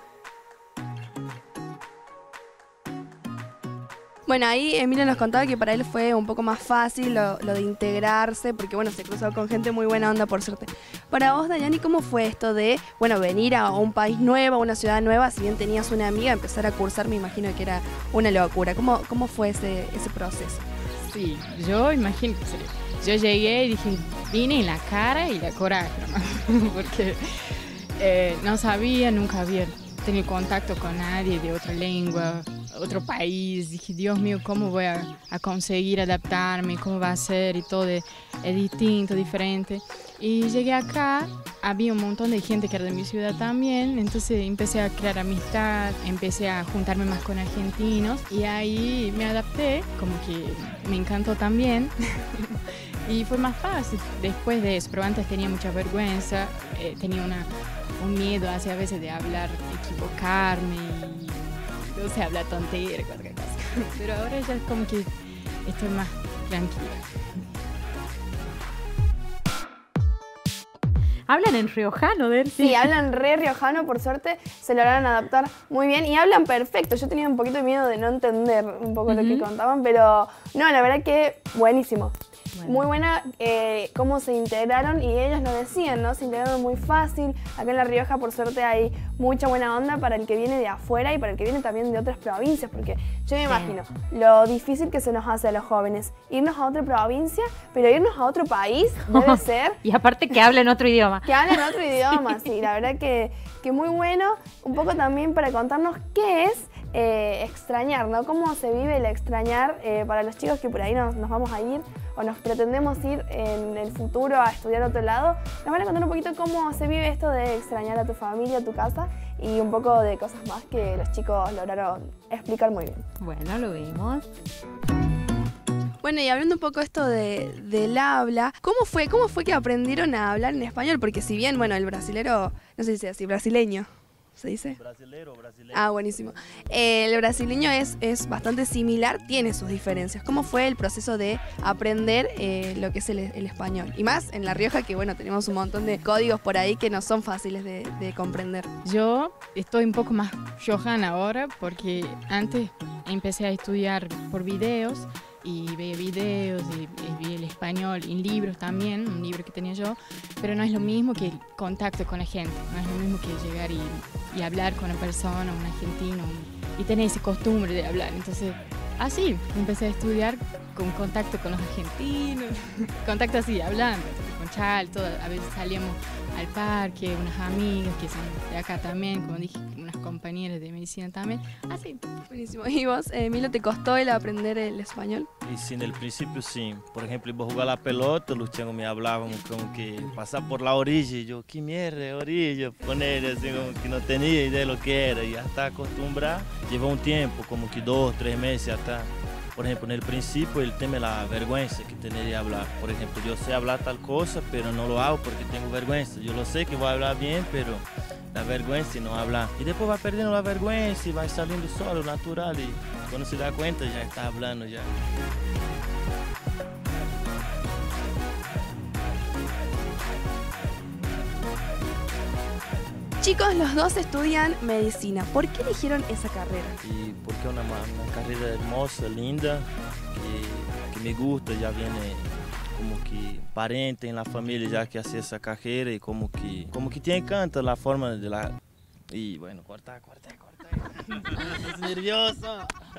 Bueno, ahí Emilio nos contaba que para él fue un poco más fácil lo, lo de integrarse, porque bueno, se cruzó con gente muy buena onda, por suerte. Para vos, Dayani, ¿cómo fue esto de, bueno, venir a un país nuevo, a una ciudad nueva, si bien tenías una amiga, empezar a cursar, me imagino que era una locura? ¿Cómo, cómo fue ese, ese proceso? Sí, yo imagino, yo llegué y dije, vine en la cara y la coraje, ¿no? Porque eh, no sabía, nunca había tenido contacto con nadie de otra lengua. otro país. Dije, Dios mío, ¿cómo voy a, a conseguir adaptarme? ¿Cómo va a ser? Y todo es, es distinto, diferente. Y llegué acá, había un montón de gente que era de mi ciudad también, entonces empecé a crear amistad, empecé a juntarme más con argentinos y ahí me adapté, como que me encantó también. Y fue más fácil después de eso, pero antes tenía mucha vergüenza, eh, tenía una, un miedo hacia a veces de hablar, equivocarme y no sé, hablar tontera, cualquier cosa. Pero ahora ya es como que estoy más tranquila. Hablan en riojano, Del. Sí, hablan re riojano, por suerte se lograron adaptar muy bien y hablan perfecto. Yo tenía un poquito de miedo de no entender un poco uh-huh. lo que contaban, pero no, la verdad que buenísimo. Bueno. Muy buena eh, cómo se integraron y ellos lo decían, ¿no? Se integraron muy fácil. Acá en La Rioja, por suerte, hay mucha buena onda para el que viene de afuera y para el que viene también de otras provincias, porque yo me sí. imagino lo difícil que se nos hace a los jóvenes irnos a otra provincia, pero irnos a otro país debe ser... Y aparte que hablen otro idioma. Que hablen otro idioma, sí. La verdad que, que muy bueno. Un poco también para contarnos qué es eh, extrañar, ¿no? Cómo se vive el extrañar eh, para los chicos que por ahí nos, nos vamos a ir o nos pretendemos ir en el futuro a estudiar a otro lado. Nos van a contar un poquito cómo se vive esto de extrañar a tu familia, a tu casa y un poco de cosas más que los chicos lograron explicar muy bien. Bueno, lo vimos. Bueno, y hablando un poco esto de, del habla, ¿cómo fue, ¿cómo fue que aprendieron a hablar en español? Porque si bien, bueno, el brasilero, no sé si se dice así, brasileño, ¿se dice? Brasilero, brasileño. Ah, buenísimo. Eh, el brasileño es, es bastante similar, tiene sus diferencias. ¿Cómo fue el proceso de aprender eh, lo que es el, el español? Y más en La Rioja, que bueno, tenemos un montón de códigos por ahí que no son fáciles de, de comprender. Yo estoy un poco más riojana ahora porque antes empecé a estudiar por videos y veía videos y, y vi el español en libros también, un libro que tenía yo, pero no es lo mismo que el contacto con la gente, no es lo mismo que llegar y, y hablar con una persona, un argentino, un, y tener esa costumbre de hablar. Entonces, así, empecé a estudiar con contacto con los argentinos, contacto así, hablando, con Chal, todo, a veces salíamos al parque, unas amigas que son de acá también, como dije, unas compañeras de medicina también, así. Buenísimo. ¿Y vos, Emilio, te costó el aprender el español? Y sí, en el principio sí. Por ejemplo, iba a jugar la pelota, los changos me hablaban como que pasar por la orilla, y yo, ¿qué mierda, orilla? Poner así como que no tenía idea de lo que era, y hasta acostumbrar, lleva un tiempo, como que dos, tres meses hasta. Por ejemplo, en el principio el tema de la vergüenza que tenía de hablar. Por ejemplo, yo sé hablar tal cosa, pero no lo hago porque tengo vergüenza. Yo lo sé que voy a hablar bien, pero la vergüenza y no hablar. Y después va perdiendo la vergüenza y va saliendo solo, natural. Y cuando se da cuenta ya está hablando ya. Chicos, los dos estudian medicina. ¿Por qué eligieron esa carrera? Y porque es una, una carrera hermosa, linda, que, que me gusta, ya viene como que parente en la familia ya que hace esa carrera y como que, como que te encanta la forma de la... Y bueno, corta, corta, corta. Estás nervioso.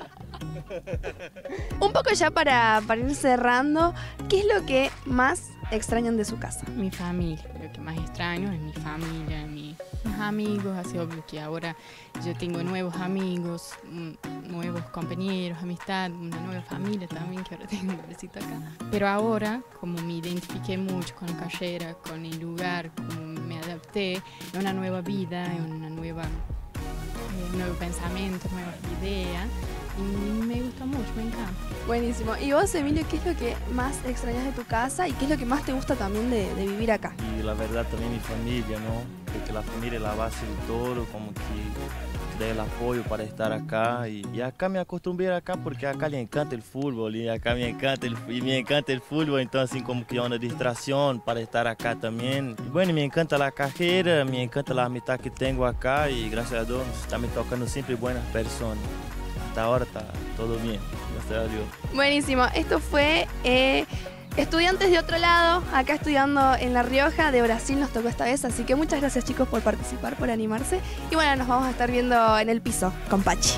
Un poco ya para, para ir cerrando, ¿qué es lo que más extrañan de su casa? Mi familia, lo que más extraño es mi familia, mi, mis amigos, así obvio que ahora yo tengo nuevos amigos, nuevos compañeros, amistad, una nueva familia también que ahora tengo un besito acá. Pero ahora, como me identifiqué mucho con la carrera, con el lugar, como me adapté a una nueva vida, a una nueva, eh, un nuevo pensamiento, nuevas ideas, y me gusta mucho, me encanta. Buenísimo. ¿Y vos, Emilio, qué es lo que más extrañas de tu casa y qué es lo que más te gusta también de, de vivir acá? Y la verdad también mi familia, ¿no? Porque la familia es la base de todo, como que da el apoyo para estar acá. Y, y acá me acostumbré acá porque acá le encanta el fútbol y acá me encanta el, y me encanta el fútbol, entonces como que una distracción para estar acá también. Y bueno, me encanta la carrera, me encanta la amistad que tengo acá y gracias a Dios está me tocando siempre buenas personas. Hasta ahora está todo bien, gracias a Dios. Buenísimo, esto fue eh, Estudiantes de Otro Lado, acá estudiando en La Rioja, de Brasil nos tocó esta vez, así que muchas gracias chicos por participar, por animarse y bueno, nos vamos a estar viendo en el piso con Pachi.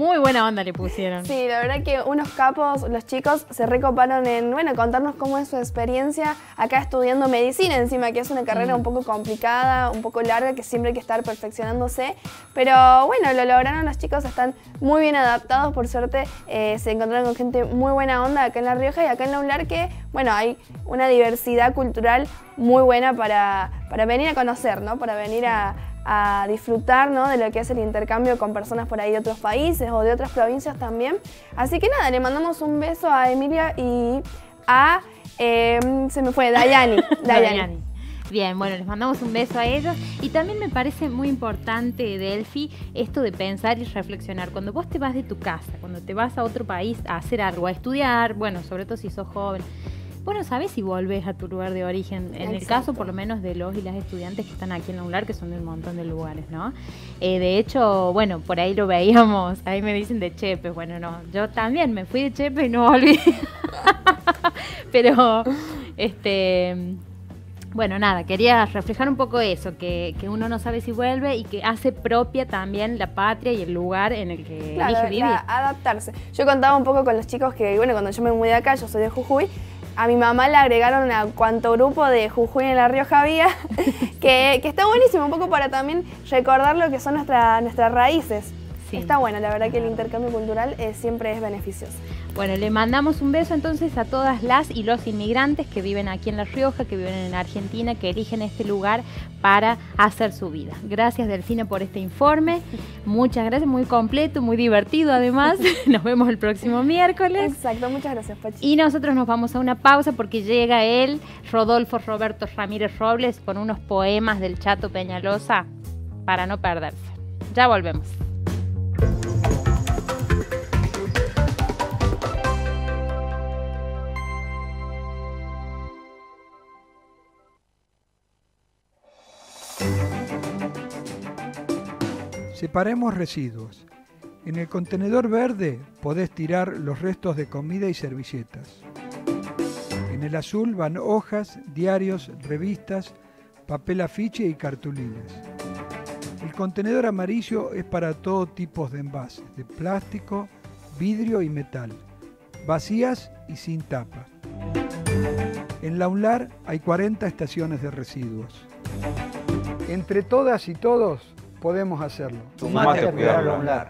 Muy buena onda le pusieron. Sí, la verdad que unos capos, los chicos se recoparon en, bueno, contarnos cómo es su experiencia acá estudiando medicina encima, que es una carrera mm. un poco complicada, un poco larga, que siempre hay que estar perfeccionándose. Pero bueno, lo lograron, los chicos están muy bien adaptados, por suerte eh, se encontraron con gente muy buena onda acá en La Rioja y acá en La UNLAR, que bueno, hay una diversidad cultural muy buena para, para venir a conocer, ¿no? Para venir a, a disfrutar, ¿no? De lo que es el intercambio con personas por ahí de otros países o de otras provincias también. Así que nada, le mandamos un beso a Emilia y a, eh, se me fue, Dayani. Dayani. Bien, bueno, les mandamos un beso a ellos. Y también me parece muy importante, Delphi, esto de pensar y reflexionar. Cuando vos te vas de tu casa, cuando te vas a otro país a hacer algo, a estudiar, bueno, sobre todo si sos joven, vos no sabés si volvés a tu lugar de origen. En Exacto. el caso, por lo menos, de los y las estudiantes que están aquí en la UNLAR, que son de un montón de lugares, ¿no? Eh, de hecho, bueno, por ahí lo veíamos, ahí me dicen de Chepe. Bueno, no, yo también me fui de Chepe y no volví. Pero, este... Bueno, nada, quería reflejar un poco eso, que, que uno no sabe si vuelve y que hace propia también la patria y el lugar en el que claro, elige vivir. La, adaptarse. Yo contaba un poco con los chicos que, bueno, cuando yo me mudé acá, yo soy de Jujuy, a mi mamá le agregaron a cuánto grupo de Jujuy en La Rioja había, que, que está buenísimo, un poco para también recordar lo que son nuestra, nuestras raíces. Sí. Está bueno, la verdad que el intercambio cultural eh, siempre es beneficioso. Bueno, le mandamos un beso entonces a todas las y los inmigrantes que viven aquí en La Rioja, que viven en Argentina, que eligen este lugar para hacer su vida. Gracias, Delfina, por este informe. Muchas gracias, muy completo, muy divertido además. Nos vemos el próximo miércoles. Exacto, muchas gracias, Pachi. Y nosotros nos vamos a una pausa porque llega él, Rodolfo Roberto Ramírez Robles, con unos poemas del Chato Peñalosa para no perderse. Ya volvemos. Separemos residuos. En el contenedor verde podés tirar los restos de comida y servilletas. En el azul van hojas, diarios, revistas, papel afiche y cartulinas. El contenedor amarillo es para todo tipo de envases, de plástico, vidrio y metal, vacías y sin tapa. En la UNLAR hay cuarenta estaciones de residuos. Entre todas y todos podemos hacerlo. Sumate a cuidar la UNLAR.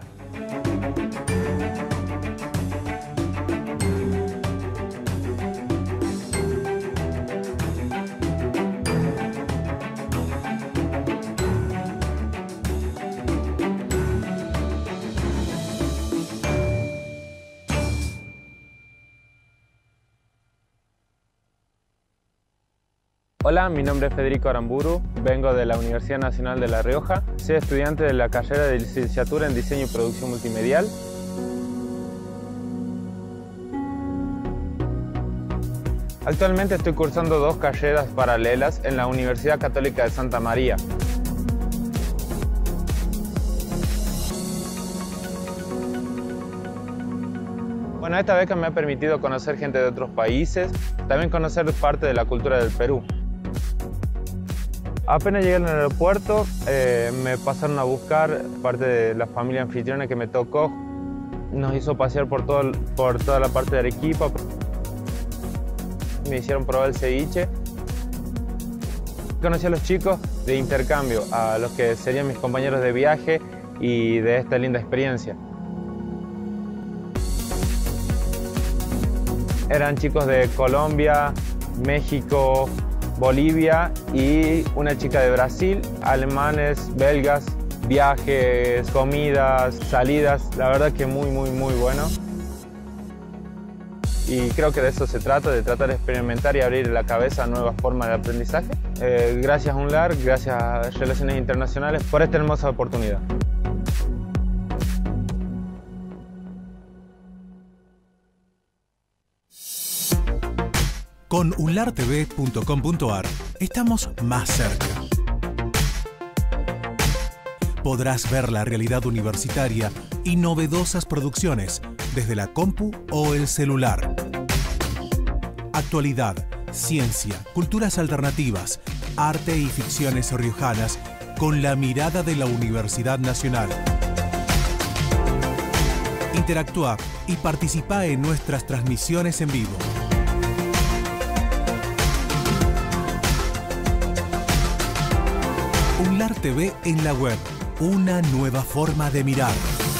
Hola, mi nombre es Federico Aramburu, vengo de la Universidad Nacional de La Rioja, soy estudiante de la carrera de licenciatura en Diseño y Producción Multimedial. Actualmente estoy cursando dos carreras paralelas en la Universidad Católica de Santa María. Bueno, esta beca me ha permitido conocer gente de otros países, también conocer parte de la cultura del Perú. Apenas llegué al aeropuerto, eh, me pasaron a buscar parte de la familia anfitriona que me tocó. Nos hizo pasear por, todo, por toda la parte de Arequipa. Me hicieron probar el ceviche. Conocí a los chicos de intercambio, a los que serían mis compañeros de viaje y de esta linda experiencia. Eran chicos de Colombia, México, Bolivia y una chica de Brasil, alemanes, belgas, viajes, comidas, salidas, la verdad que muy, muy, muy bueno. Y creo que de eso se trata, de tratar de experimentar y abrir la cabeza a nuevas formas de aprendizaje. Eh, gracias a UNLAR, gracias a Relaciones Internacionales por esta hermosa oportunidad. Con unlartv punto com punto ar estamos más cerca. Podrás ver la realidad universitaria y novedosas producciones desde la compu o el celular. Actualidad, ciencia, culturas alternativas, arte y ficciones riojanas con la mirada de la Universidad Nacional. Interactúa y participa en nuestras transmisiones en vivo. Unlar T V en la web, una nueva forma de mirar.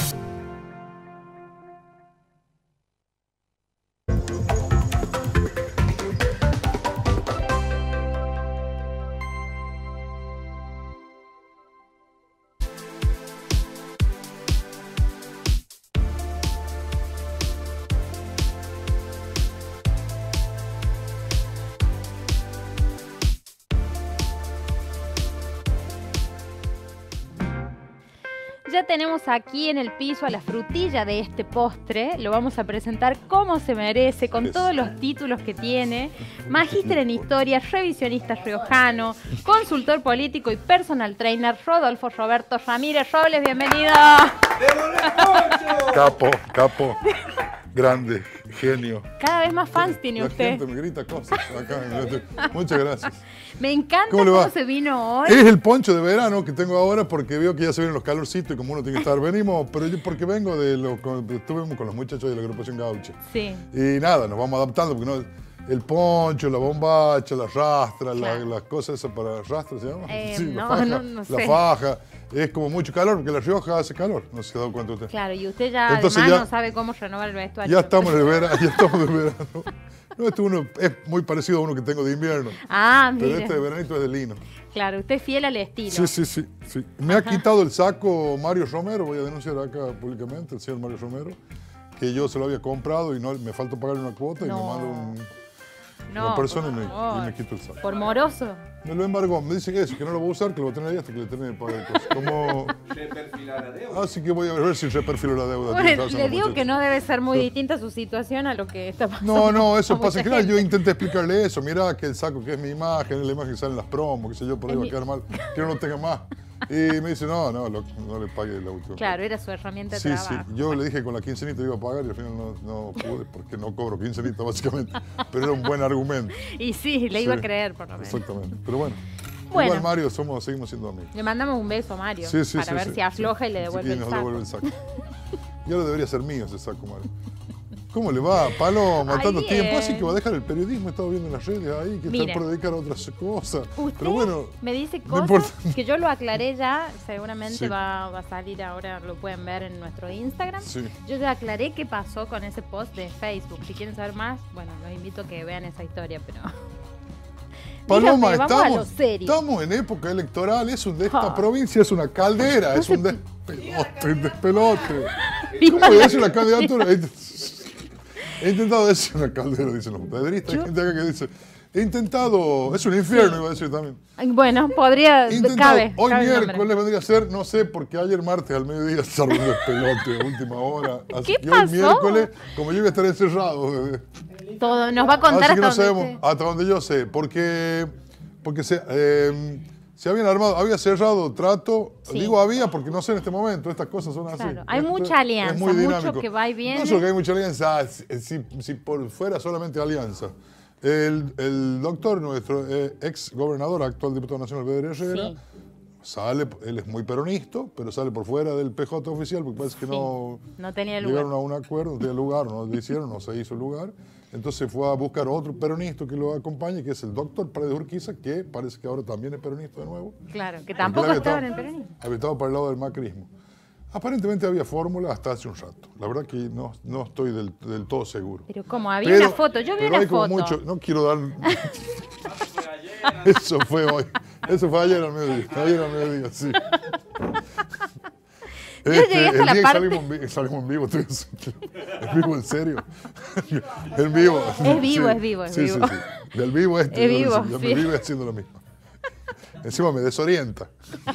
Ya tenemos aquí en el piso a la frutilla de este postre. Lo vamos a presentar como se merece, con todos los títulos que tiene. Magíster en Historia, revisionista riojano, consultor político y personal trainer, Rodolfo Roberto Ramírez Robles. Bienvenido. Capo, capo. Grande, genio. Cada vez más fans tiene la usted. Gente me grita cosas acá. Muchas gracias. Me encanta ¿Cómo, cómo va? se vino hoy. Es el poncho de verano que tengo ahora porque veo que ya se vienen los calorcitos y como uno tiene que estar. Venimos, pero yo porque vengo de lo estuvimos con los muchachos de la agrupación Gauche. Sí. Y nada, nos vamos adaptando porque no. El poncho, la bombacha, la rastra, Claro. la, las cosas esas para rastra, ¿se llama? Eh, sí, no, la faja. no, no sé. La faja. Es como mucho calor porque La Rioja hace calor. No se ha dado cuenta usted. Claro, y usted ya Entonces además ya- no sabe cómo renovar el vestuario. Ya estamos en el verano. Ya estamos en el verano. No, este uno es muy parecido a uno que tengo de invierno. Ah, Pero mire. este de veranito es de lino. Claro, usted es fiel al estilo. Sí, sí, sí, sí. Me ha quitado el saco Mario Romero, voy a denunciar acá públicamente, el señor Mario Romero, que yo se lo había comprado y no me faltó pagarle una cuota No. y me manda un, No, una persona y por me, favor. y me quito el saco. Por moroso. Me lo embargó, me dice que eso, que no lo voy a usar, que lo voy a tener ahí hasta que le termine de pagar el costo. Como... Reperfilar la deuda. Así que voy a ver si reperfilo la deuda. Bueno, que me le pasan digo los que muchachos. no debe ser muy distinta su situación a lo que está pasando. No, no, eso a pasa en mucha general. Yo gente. intenté explicarle eso. Mirá que el saco que es mi imagen, es la imagen que sale en las promos, qué sé yo, por ahí Es va a mi- quedar mal. Que no lo tenga más. Y me dice, no, no, lo- no le pague la última. Claro, era su herramienta de Sí, sí. trabajo. Yo le dije que con la quincenita iba a pagar y al final no, no pude porque no cobro quincenita básicamente. Pero era un buen argumento. Y sí, le iba Sí, a creer por lo menos. Exactamente. Pero bueno. Bueno. Igual Mario, somos, seguimos siendo amigos. Le mandamos un beso a Mario Sí, sí, para sí, ver sí. si afloja y le devuelve Y el nos saco. devuelve el saco. Y ahora debería ser mío ese saco, Mario. ¿Cómo le va? Paloma, Ay, tanto bien. tiempo. Así que va a dejar el periodismo, he estado viendo en las redes ahí, que Mire. está por dedicar a otras cosas. Usted Pero bueno, me dice no cosas importa. que yo lo aclaré ya, seguramente Sí. va, va a salir ahora, lo pueden ver en nuestro Instagram. Sí. Yo ya aclaré qué pasó con ese post de Facebook. Si quieren saber más, bueno, los invito a que vean esa historia, pero... Paloma, Dígame, vamos a lo estamos, serio. estamos en época electoral, es un de esta Ah. provincia es una caldera, es un despelote, un despelote. Viva ¿Cómo la es una candidatura? He, he intentado decir una caldera, dicen los pedristas, hay gente acá que dice, he intentado, es un infierno, iba a decir también. Bueno, podría... He intentado, cabe, hoy cabe el nombre. miércoles vendría a ser, no sé, porque ayer martes al mediodía se armó un despelote a última hora. Así ¿Qué que hoy pasó? miércoles, como yo iba a estar encerrado, eh, Todo, nos va a contar así que hasta no donde sabemos, esté. hasta donde yo sé, porque, porque se, eh, se habían armado, había cerrado trato, Sí. digo había porque no sé en este momento, estas cosas son así. Claro, hay Esto mucha es alianza, muy mucho dinámico. que va y viene. No solo que hay mucha alianza, si, si- si por fuera solamente alianza. El, el doctor, nuestro eh, ex gobernador, actual diputado nacional, Pedro Herrera, Sí. sale, él es muy peronista, pero sale por fuera del P J oficial porque parece que no No tenía lugar. llegaron a un acuerdo, no tenía lugar, no lo hicieron, no se hizo lugar. Entonces fue a buscar otro peronista que lo acompañe, que es el doctor Paredes Urquiza, que parece que ahora también es peronista de nuevo. Claro, que Porque tampoco él había estaba en el estado- peronismo. Había estado para el lado del macrismo. Aparentemente había fórmula hasta hace un rato. La verdad que no, no estoy del, del todo seguro. Pero como había Pero- una foto, yo vi pero una hay como foto. mucho, no quiero dar... Eso fue hoy. Eso fue ayer al mediodía. Ayer al mediodía, sí. Yo llegué hasta el la día que parte- salimos, en vi- salimos en vivo, estoy así, en vivo, en serio. En vivo. Es vivo, Sí. es vivo, es Sí, vivo. sí, sí. Del vivo este. Es yo vivo, yo sí. me vivo haciendo lo mismo. Encima me desorienta.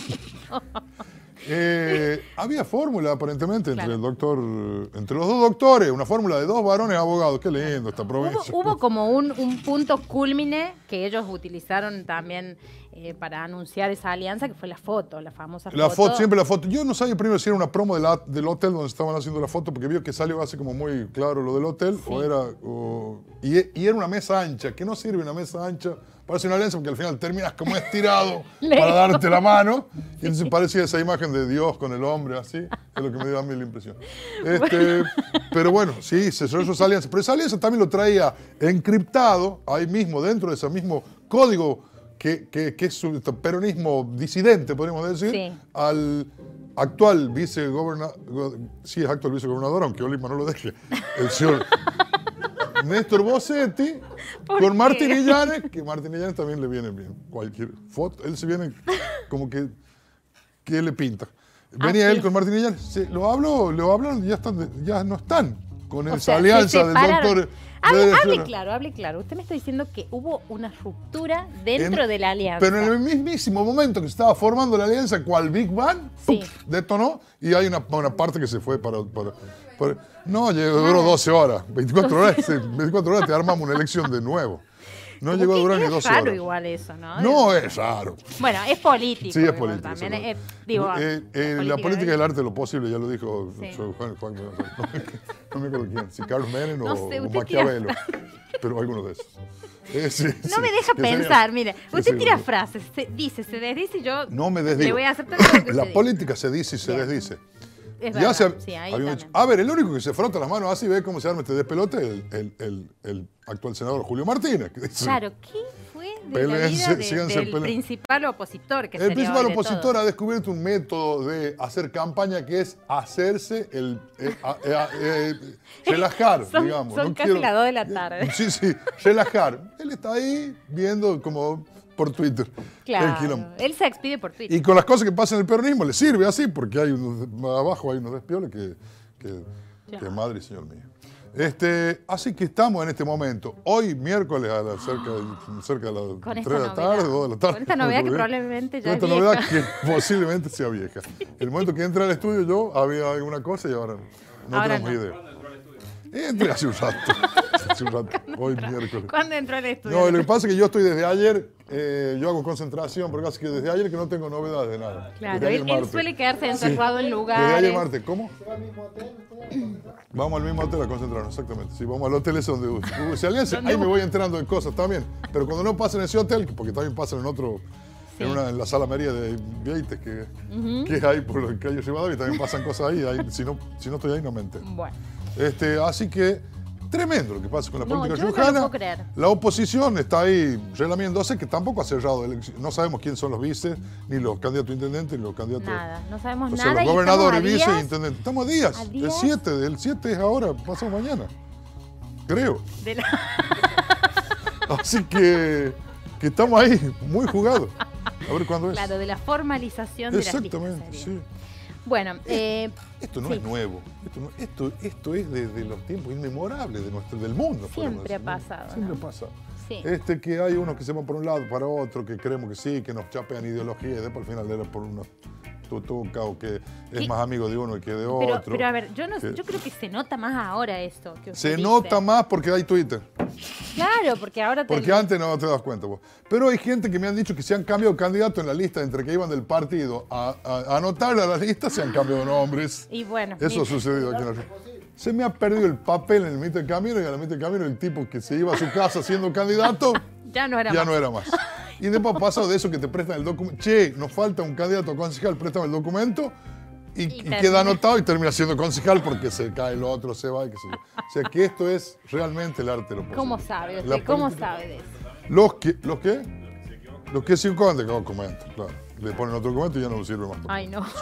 Eh, había fórmula aparentemente entre Claro. el doctor, entre los dos doctores, una fórmula de dos varones abogados. Qué lindo esta provincia. Hubo, hubo como un, un punto culmine que ellos utilizaron también eh, para anunciar esa alianza, que fue la foto, la famosa la foto. foto, siempre la foto. Yo no sabía primero si era una promo de la, del hotel donde estaban haciendo la foto, porque vio que salió así como muy claro lo del hotel, sí. o era... O, y, y era una mesa ancha, que no sirve una mesa ancha, parece una alianza porque al final terminas como estirado para darte la mano, y entonces parecía esa imagen de Dios con el hombre, así, es lo que me dio a mí la impresión. Este, pero bueno, sí, se cerró esa alianza, pero esa alianza también lo traía encriptado, ahí mismo, dentro de ese mismo código, que, que, que es su peronismo disidente, podríamos decir, sí. al actual vicegobernador, sí es actual vicegobernador, aunque Olima no lo deje, el señor Néstor Bossetti, con Martín Illanes, que Martín Illanes también le viene bien, cualquier foto, él se viene como que, que le pinta. Venía ah, él sí. con Martín Illanes, se, lo hablo, lo hablan, ya, están, ya no están con o esa sea, alianza del doctor... Hable, hable claro, hable claro. Usted me está diciendo que hubo una ruptura dentro en, de la alianza. Pero en el mismísimo momento que se estaba formando la alianza, cual Big Bang, sí. ¡pum! Detonó y hay una, una parte que se fue para... para, para no, llegó, duró doce horas, veinticuatro horas, veinticuatro horas te armamos una elección de nuevo. No llegó a durar ni doce horas. Es raro igual eso, ¿no? No es raro. Bueno, es político. Sí, es político. También es, digo, eh, eh, política la política es el arte de lo posible, ya lo dijo sí. Juan, Juan, no, no me acuerdo quién, si Carlos Menem no o, sé, o Maquiavelo, pero alguno de esos. Eh, sí, no sí, me deja pensar, mire, usted tira sí, frases, se dice, se desdice y yo no me desdigo. Le voy a hacer todo lo que La se política se dice y se Bien. desdice. Es ya verdad, se, sí, ahí dicho, a ver, el único que se frota las manos así y ve cómo se arma este despelote es el, el, el, el actual senador Julio Martínez. Que dice, claro, ¿qué fue de la vida de, del principal opositor? Que el principal opositor ha descubierto un método de hacer campaña que es hacerse el... Eh, eh, eh, relajar, son, digamos. Son no casi quiero, las dos de la tarde. Sí, sí, relajar. Él está ahí viendo como... por Twitter. Claro, él se expide por Twitter. Y con las cosas que pasan en el peronismo le sirve así, porque hay unos, abajo hay unos despioles que, que, que madre y señor mío. Este, así que estamos en este momento, hoy miércoles a la, cerca, de, cerca de las tres de la tarde, dos de la tarde. Con esta novedad que probablemente ya es vieja. Con esta novedad que posiblemente sea vieja. El momento que entré al estudio yo había alguna cosa y ahora no ahora tenemos no. idea. Entré hace un rato, hace un rato, hoy miércoles. ¿Cuándo entró al estudio? No, lo que pasa es que yo estoy desde ayer, eh, yo hago concentración, pero casi que desde ayer que no tengo novedades de nada. Claro, él, él suele quedarse encerrado sí. en lugares. Desde ayer martes, ¿cómo? Vamos al mismo hotel a concentrarnos, exactamente. Sí, vamos al hotel ese donde uh, se alianza, ahí me voy enterando de cosas también. Pero cuando no pasan en ese hotel, porque también pasan en otro, sí. en, una, en la sala María de Vieites, que, uh-huh. que es ahí por la calle Rivadavia, también pasan cosas ahí. ahí si, no, si no estoy ahí, no me entero. Bueno. Este, así que... Tremendo lo que pasa con la no, política yo riojana. No lo puedo creer. La oposición está ahí relamiéndose, que tampoco ha cerrado elecciones. No sabemos quién son los vices, ni los candidatos a intendentes, ni los candidatos... Nada, no sabemos o sea, nada. Los gobernadores, vices e intendentes. Estamos a días. ¿A días? El siete, el siete es ahora, pasado mañana. Creo. De la... Así que, que estamos ahí, muy jugados. A ver cuándo es. Claro, de la formalización de la Exactamente, sí. Bueno, eh, esto no sí. es nuevo, esto, no, esto, esto es desde los tiempos inmemorables de nuestro, del mundo. Siempre ha pasado. Siempre ¿no? ha pasado. Sí. Este, que hay unos que se van por un lado, para otro, que creemos que sí, que nos chapean ideología y después al final era por unos tutuca o que es más amigo de uno que de pero, otro. Pero a ver, yo, no, que, yo creo que se nota más ahora esto. Que se dice. nota más porque hay Twitter. Claro, porque ahora... Te porque antes no te das cuenta vos. Pero hay gente que me han dicho que se han cambiado candidato en la lista entre que iban del partido a, a, a anotar a la lista, se han cambiado nombres. Y bueno... Eso mira. ha sucedido aquí en la ciudad. Se me ha perdido el papel en el mitad del camino y a la mitad del camino el tipo que se iba a su casa siendo candidato ya no era ya más. no era más. Y después ha pasado de eso que te prestan el documento. Che, nos falta un candidato a concejal, préstame el documento. Y, y, y queda anotado y termina siendo concejal porque se cae el otro, se va y qué sé yo. O sea que esto es realmente el arte de lo posible. ¿Cómo sabe usted? ¿Cómo sabe de eso? Los que, ¿Los qué? Los que sí con documento, claro. Le ponen otro documento y ya no sirve más. Ay, no. Sí.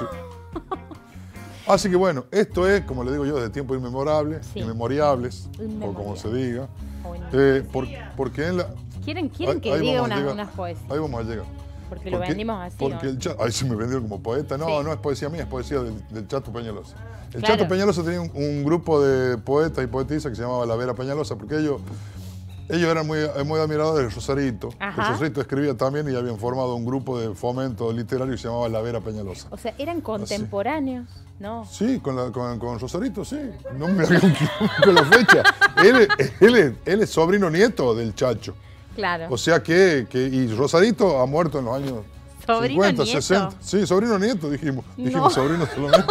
Así que bueno, esto es, como le digo yo, desde tiempos inmemorables, sí. inmemoriables, o como se diga. Eh, por, porque en la... ¿Quieren, quieren ahí, que ahí diga unas una poesías? Ahí vamos a llegar. Porque, porque lo vendimos así, porque ¿no? el Chato, ahí se me vendió como poeta. No, sí. no es poesía mía, es poesía del, del Chato Peñalosa. El claro. Chato Peñalosa tenía un, un grupo de poetas y poetisas que se llamaba La Vera Peñalosa, porque ellos, ellos eran muy, muy admiradores de Rosarito. El Rosarito escribía también y habían formado un grupo de fomento literario que se llamaba La Vera Peñalosa. O sea, eran contemporáneos, así. ¿No? Sí, con, la, con, con Rosarito, sí. No me hagan con la fecha. Él, él, él, él es sobrino nieto del Chacho. Claro. O sea que, que, y Rosadito ha muerto en los años ¿Sobrino cincuenta, nieto? sesenta. Sí, sobrino nieto, dijimos. No. Dijimos sobrino solamente.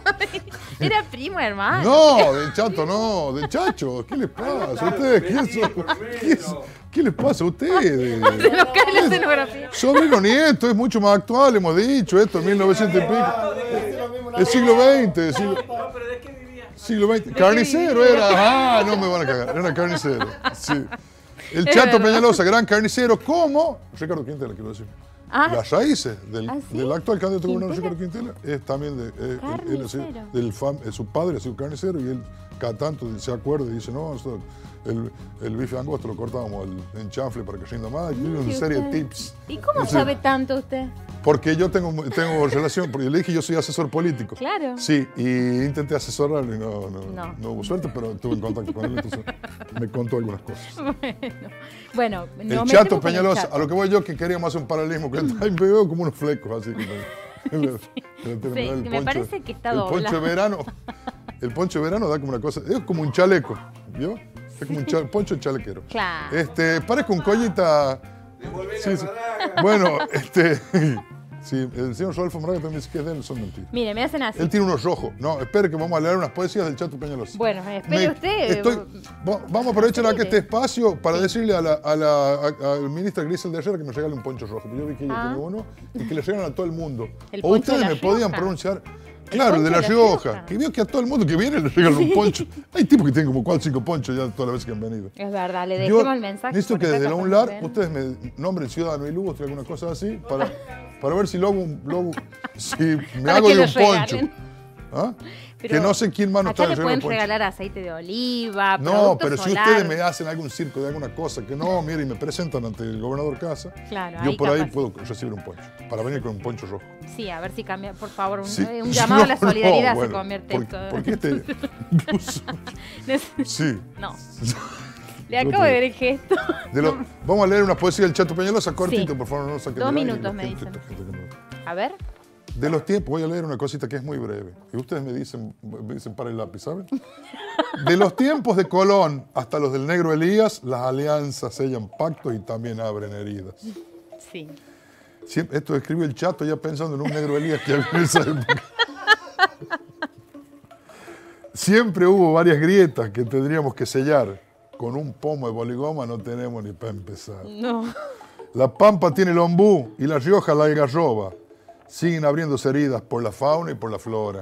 Era primo hermano. No, del Chato no, del Chacho. ¿Qué les pasa a ustedes? ¿Qué, son? ¿Qué, es? ¿Qué les pasa a ustedes? Se nos cae la escenografía. Sobrino nieto, es mucho más actual, hemos dicho esto, en mil novecientos y pico. El siglo veinte, el siglo, siglo veinte. Carnicero era, ah, no me van a cagar, era carnicero. Sí. El Chato Peñalosa, gran carnicero, como Ricardo Quintela, quiero decir. Ah. Las raíces del, ¿Ah, sí? del actual candidato a gobernador ¿Quintela? Ricardo Quintela es también de eh, él, él, así, Carnicero. del fam, eh, su padre ha sido carnicero y él cada tanto se acuerda y dice, no, nosotros el, el bife angosto lo cortábamos el, en chanfle para que rinda más. Y tiene una ¿Y serie de usted? tips. ¿Y cómo Dice, sabe tanto usted? porque yo tengo, tengo relación, porque le dije yo soy asesor político. Claro. Sí, y intenté asesorarlo y no, no, No. no hubo suerte, pero estuve en contacto con él, entonces me contó algunas cosas. Bueno, bueno El nos Chato metemos con el Peñalosa, Chato. a lo que voy yo, que queríamos hacer un paralelismo, que ahí me veo como unos flecos, así. Que me, me- me- me- Sí, el me parece que está El poncho doblado. de verano, el poncho de verano da como una cosa, es como un chaleco, ¿vio? Es como un cha- poncho chalequero. Claro. Este, parezco un collita. Sí, sí. Bueno, este. Sí, el señor Rodolfo Moraga también dice que es de él, son mentiras. Mire, me hacen así. Él tiene unos rojos. No, espere que vamos a leer unas poesías del Chato Peñalosa. Bueno, espere Me- usted. estoy- va- vamos a aprovechar acá este espacio para decirle a la, a la a- al ministra Grisel de Herrera que me regale un poncho rojo. Yo vi que ella Ah. tiene uno y que le regalan a todo el mundo. El O poncho de ustedes La me podían Rioja. pronunciar. Claro, el de poncho La de La Rioja. Rioja. Que veo que a todo el mundo que viene le regalan un poncho. Hay tipos que tienen como cuatro o cinco ponchos ya todas las veces que han venido. Es verdad, le Yo dejemos el mensaje. necesito por que acá, desde la capaz UNLAR nos ven. ustedes me nombren ciudadano ilustre, alguna cosa así, para, para ver si luego, luego si me Para hago que de un los poncho. regalen. ¿Ah? Pero que no sé quién más nos acá está le pueden regalando poncho. regalar aceite de oliva, No, productos pero si solares. ustedes me hacen algún circo de alguna cosa que no, mire, y me presentan ante el gobernador Casa, Claro, yo ahí por ahí capaz. puedo recibir un poncho, para venir con un poncho rojo. Sí, a ver si cambia, por favor, un, Sí. eh, un llamado a la No, no, solidaridad se bueno, convierte ¿por- esto. por qué este- Sí. No. Le acabo de ver el gesto. De lo- vamos a leer una poesía del Chato Peñalosa, cortito, Sí. por favor, no lo saquen Dos del aire, minutos, me gente- dicen. gente que no- A ver. De los tiempos, voy a leer una cosita que es muy breve. Y ustedes me dicen, me dicen para el lápiz, ¿saben? De los tiempos de Colón hasta los del negro Elías, las alianzas sellan pactos y también abren heridas. Sí. Siempre, esto escribió el Chato ya pensando en un negro Elías que había en esa época. Siempre hubo varias grietas que tendríamos que sellar. Con un pomo de boligoma no tenemos ni para empezar. No. La Pampa tiene el ombú y La Rioja la algarroba. Siguen abriéndose heridas por la fauna y por la flora.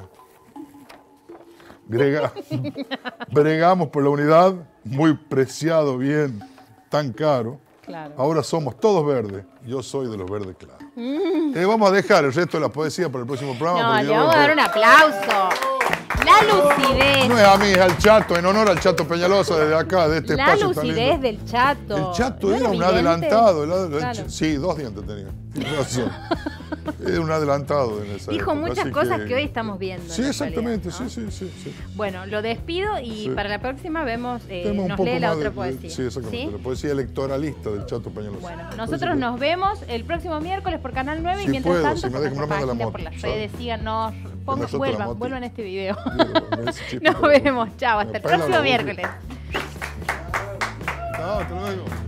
Grega- Bregamos por la unidad, muy preciado bien, tan caro. Claro. Ahora somos todos verdes. Yo soy de los verdes claros. Mm. Eh, vamos a dejar el resto de la poesía para el próximo programa. No, porque le yo- vamos a dar un aplauso. La lucidez. No es a mí, es al Chato, en honor al Chato Peñalosa desde acá, de este La espacio tan lucidez lindo. del Chato. El Chato ¿No era un vidente? adelantado. el ad- el Claro. ch- Sí, dos dientes tenía. Tienes razón. Era un adelantado en esa Dijo época, muchas así cosas que... hoy estamos viendo. Sí, en exactamente, realidad, ¿no? sí, sí, sí, sí. Bueno, lo despido y Sí. para la próxima vemos, eh, Tenemos un nos poco lee la más otra de- de- poesía. Sí, exactamente. ¿Sí? La poesía electoralista del Chato Peñalosa. Bueno, Parece nosotros que- nos vemos el próximo miércoles por Canal nueve Si y mientras puedo, tanto si me por dejan, nuestra no me manda la página, moto, por las chao. redes, síganos, pongan, nosotros la vuelvan, moto. vuelvan a este video. Mira, ese chiste, Nos pero- vemos, chao, hasta el Me apela próximo la boca. miércoles. Chao, hasta luego.